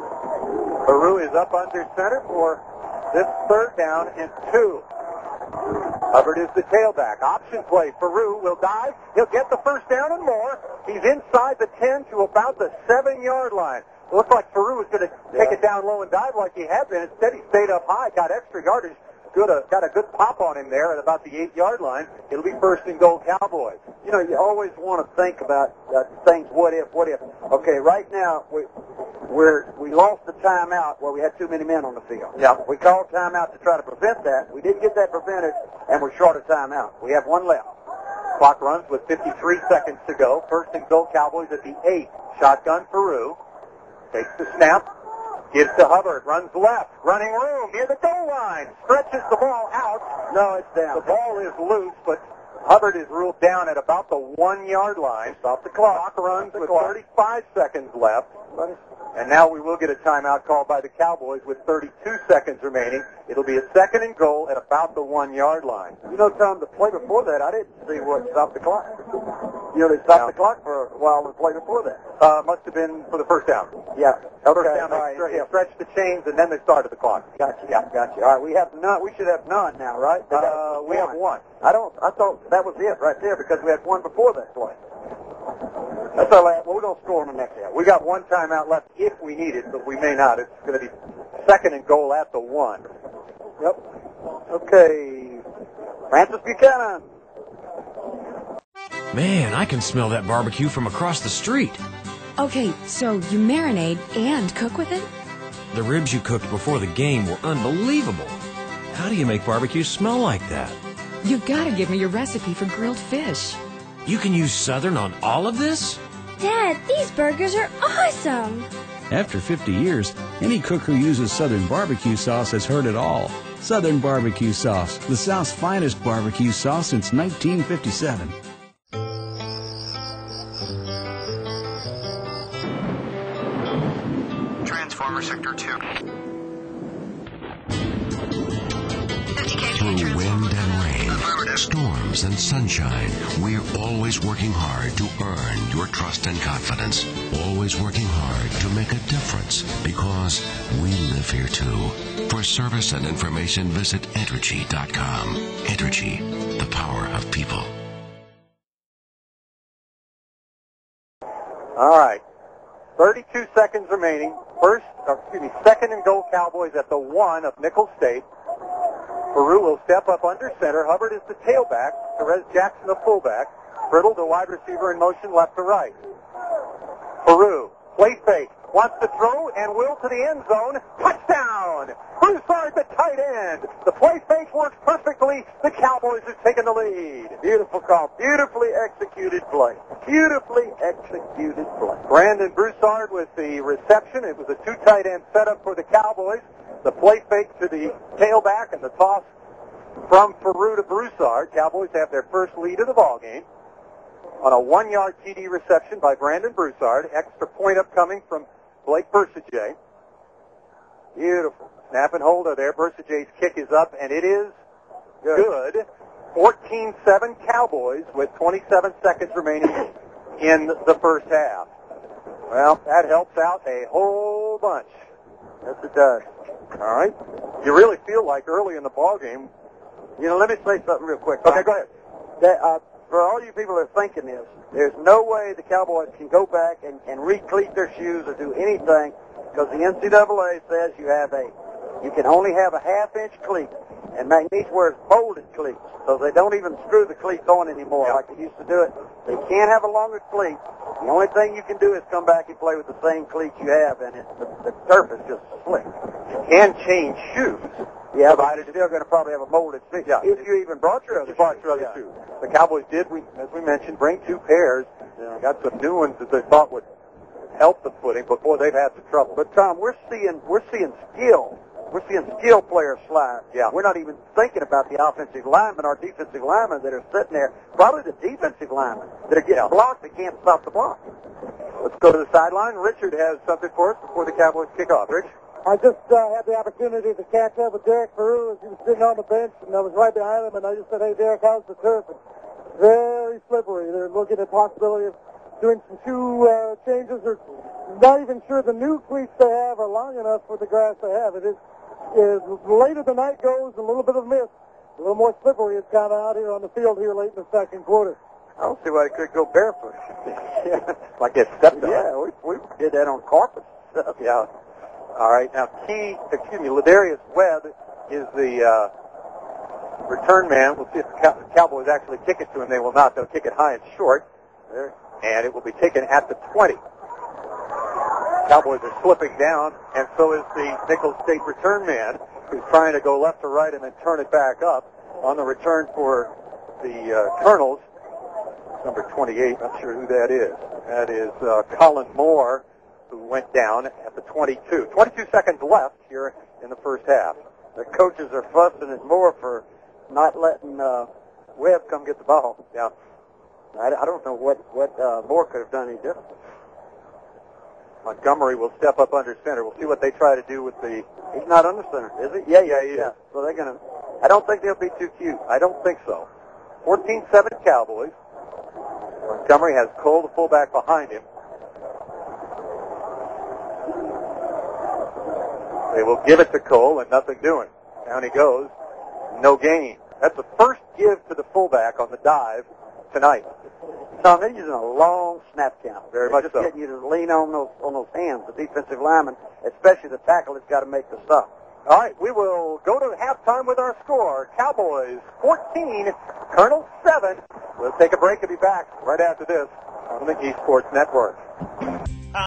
S1: Peru is up under center for this third down and two. Hubbard is the tailback. Option play. Peru will dive. He'll get the first down and more. He's inside the ten to about the seven-yard line. It looked like Peru was going to take yeah. it down low and dive like he had been. Instead, he stayed up high, got extra yardage. Good, uh, got a good pop on him there at about the eight-yard line. It'll be first and goal Cowboys.
S2: You know, you always want to think about uh, things, what if, what if. Okay, right now, we we're, we lost the timeout where we had too many men on the field.
S1: Yeah.
S2: We called timeout to try to prevent that. We didn't get that prevented, and we're short of timeout. We have one left.
S1: Clock runs with fifty-three seconds to go. First and goal Cowboys at the eight. Shotgun Peru. Takes the snap. Gives to Hubbard. Runs left. Running room near the goal line. Stretches the ball out.
S2: No, it's down.
S1: The ball is loose, but Hubbard is ruled down at about the one-yard line. Stop the clock. Clock runs with thirty-five seconds left. And now we will get a timeout called by the Cowboys with thirty-two seconds remaining. It'll be a second and goal at about the one-yard line.
S2: You know, Tom, the play before that, I didn't see what stopped the clock. You know, they stopped
S1: Yeah.
S2: the clock for a while in the play before that.
S1: Uh, must have been for the first down.
S2: Yeah.
S1: First
S2: Okay.
S1: down, they
S2: All right.
S1: stre- yeah, stretched the chains, and then they started the clock.
S2: Gotcha. Yeah. Gotcha. All right. We have none. We should have none now, right?
S1: Uh, we have one.
S2: I don't. I thought that was it right there because we had one before that play. That's our last. Well, we're gonna score on the next one.
S1: We got one timeout left if we need it, but we may not. It's going to be second and goal at the one.
S2: Yep. Okay. Francis Buchanan.
S4: Man, I can smell that barbecue from across the street.
S6: Okay, so you marinate and cook with it?
S4: The ribs you cooked before the game were unbelievable. How do you make barbecue smell like that?
S6: You gotta give me your recipe for grilled fish.
S4: You can use Southern on all of this?
S7: Dad, these burgers are awesome.
S8: After fifty years, any cook who uses Southern barbecue sauce has heard it all. Southern barbecue sauce, the South's finest barbecue sauce since nineteen fifty-seven.
S13: Transformer Sector two.
S5: Through wind and rain, storms and sunshine, we're always working hard to earn your trust and confidence. Always working hard to make a difference because we live here too. For service and information, visit Entergy dot com. Entergy, the power of people.
S1: All right. thirty-two seconds remaining. First, or excuse me, second and goal Cowboys at the one of Nicholls State. Peru will step up under center. Hubbard is the tailback. Perez Jackson the fullback. Brittle, the wide receiver in motion left to right. Peru, play fake, wants to throw and will to the end zone. Touchdown! Broussard, the tight end. The play fake works perfectly. The Cowboys have taken the lead.
S2: Beautiful call. Beautifully executed play. Beautifully executed play.
S1: Brandon Broussard with the reception. It was a two tight end setup for the Cowboys. The play fake to the tailback and the toss from Peru to Broussard. Cowboys have their first lead of the ball game on a one-yard T D reception by Brandon Broussard. Extra point upcoming from Blake Bursajay. Beautiful. Snap and hold are there. Bursajay's kick is up, and it is good. fourteen seven Cowboys with twenty-seven seconds remaining in the first half. Well, that helps out a whole bunch.
S2: Yes, it does.
S1: All right. You really feel like early in the ball game.
S2: You know, let me say something real quick.
S1: Okay, go ahead.
S2: That, uh, for all you people that are thinking this, there's no way the Cowboys can go back and, and re-cleat their shoes or do anything because the N C double A says you have a, you can only have a half-inch cleat, and McNeese wears molded cleats, so they don't even screw the cleats on anymore like they used to do it. They can't have a longer cleat. The only thing you can do is come back and play with the same cleats you have, and it, the, the turf is just slick.
S1: You can change shoes.
S2: Yeah, but you're still going to probably have a molded fit.
S1: Yeah.
S2: If you even brought your other
S1: You brought
S2: shoes.
S1: your other
S2: Yeah.
S1: shoes. The Cowboys did, we, as we mentioned, bring two pairs.
S2: Yeah.
S1: Got some new ones that they thought would help the footing, but boy, they've had some trouble.
S2: But Tom, we're seeing we're seeing skill. We're seeing skill players slide.
S1: Yeah.
S2: We're not even thinking about the offensive linemen or defensive linemen that are sitting there. Probably the defensive linemen that are getting
S1: Yeah.
S2: blocked that can't stop the block.
S1: Let's go to the sideline. Richard has something for us before the Cowboys kick off. Rich?
S11: I just uh, had the opportunity to catch up with Derek Peru as he was sitting on the bench, and I was right behind him, and I just said, hey, Derek, how's the turf? And very slippery. They're looking at the possibility of doing some shoe uh, changes. They're not even sure the new cleats they have are long enough for the grass they have. It is, is later the night goes, a little bit of mist, a little more slippery. It's kind of out here on the field here late in the second quarter.
S2: I don't see why they could go barefoot.
S1: Yeah. Like they stepped on.
S2: Yeah, we, we did that on carpet.
S1: Yeah. All right. Now, Key, excuse me, Ladarius Webb is the uh, return man. We'll see if the Cow- Cowboys actually kick it to him. They will not. They'll kick it high and short. There. And it will be taken at the twenty. Cowboys are slipping down, and so is the Nicholls State return man, who's trying to go left to right and then turn it back up on the return for the uh, Colonels. Number twenty-eight, not sure who that is. That is uh, Colin Moore, who went down at the twenty-two. twenty-two seconds left here in the first half.
S2: The coaches are fussing at Moore for not letting uh, Webb come get the ball.
S1: Yeah.
S2: I, I don't know what, what uh, Moore could have done any different.
S1: Montgomery will step up under center. We'll see what they try to do with the...
S2: He's not under center, is he?
S1: Yeah, yeah, he
S2: yeah.
S1: is.
S2: So they're going to... I don't think they'll be too cute.
S1: I don't think so. fourteen seven Cowboys. Montgomery has Cole, the fullback, behind him. They will give it to Cole and nothing doing. Down he goes. No gain. That's the first give to the fullback on the dive tonight.
S2: Tom, they're using a long snap count.
S1: Very
S2: they're
S1: much
S2: just
S1: so.
S2: getting you to lean on those on those hands. The defensive lineman, especially the tackle, has got to make the stop.
S1: All right, we will go to halftime with our score. Cowboys fourteen, Colonel seven. We'll take a break and be back right after this on the McNeese Sports Network.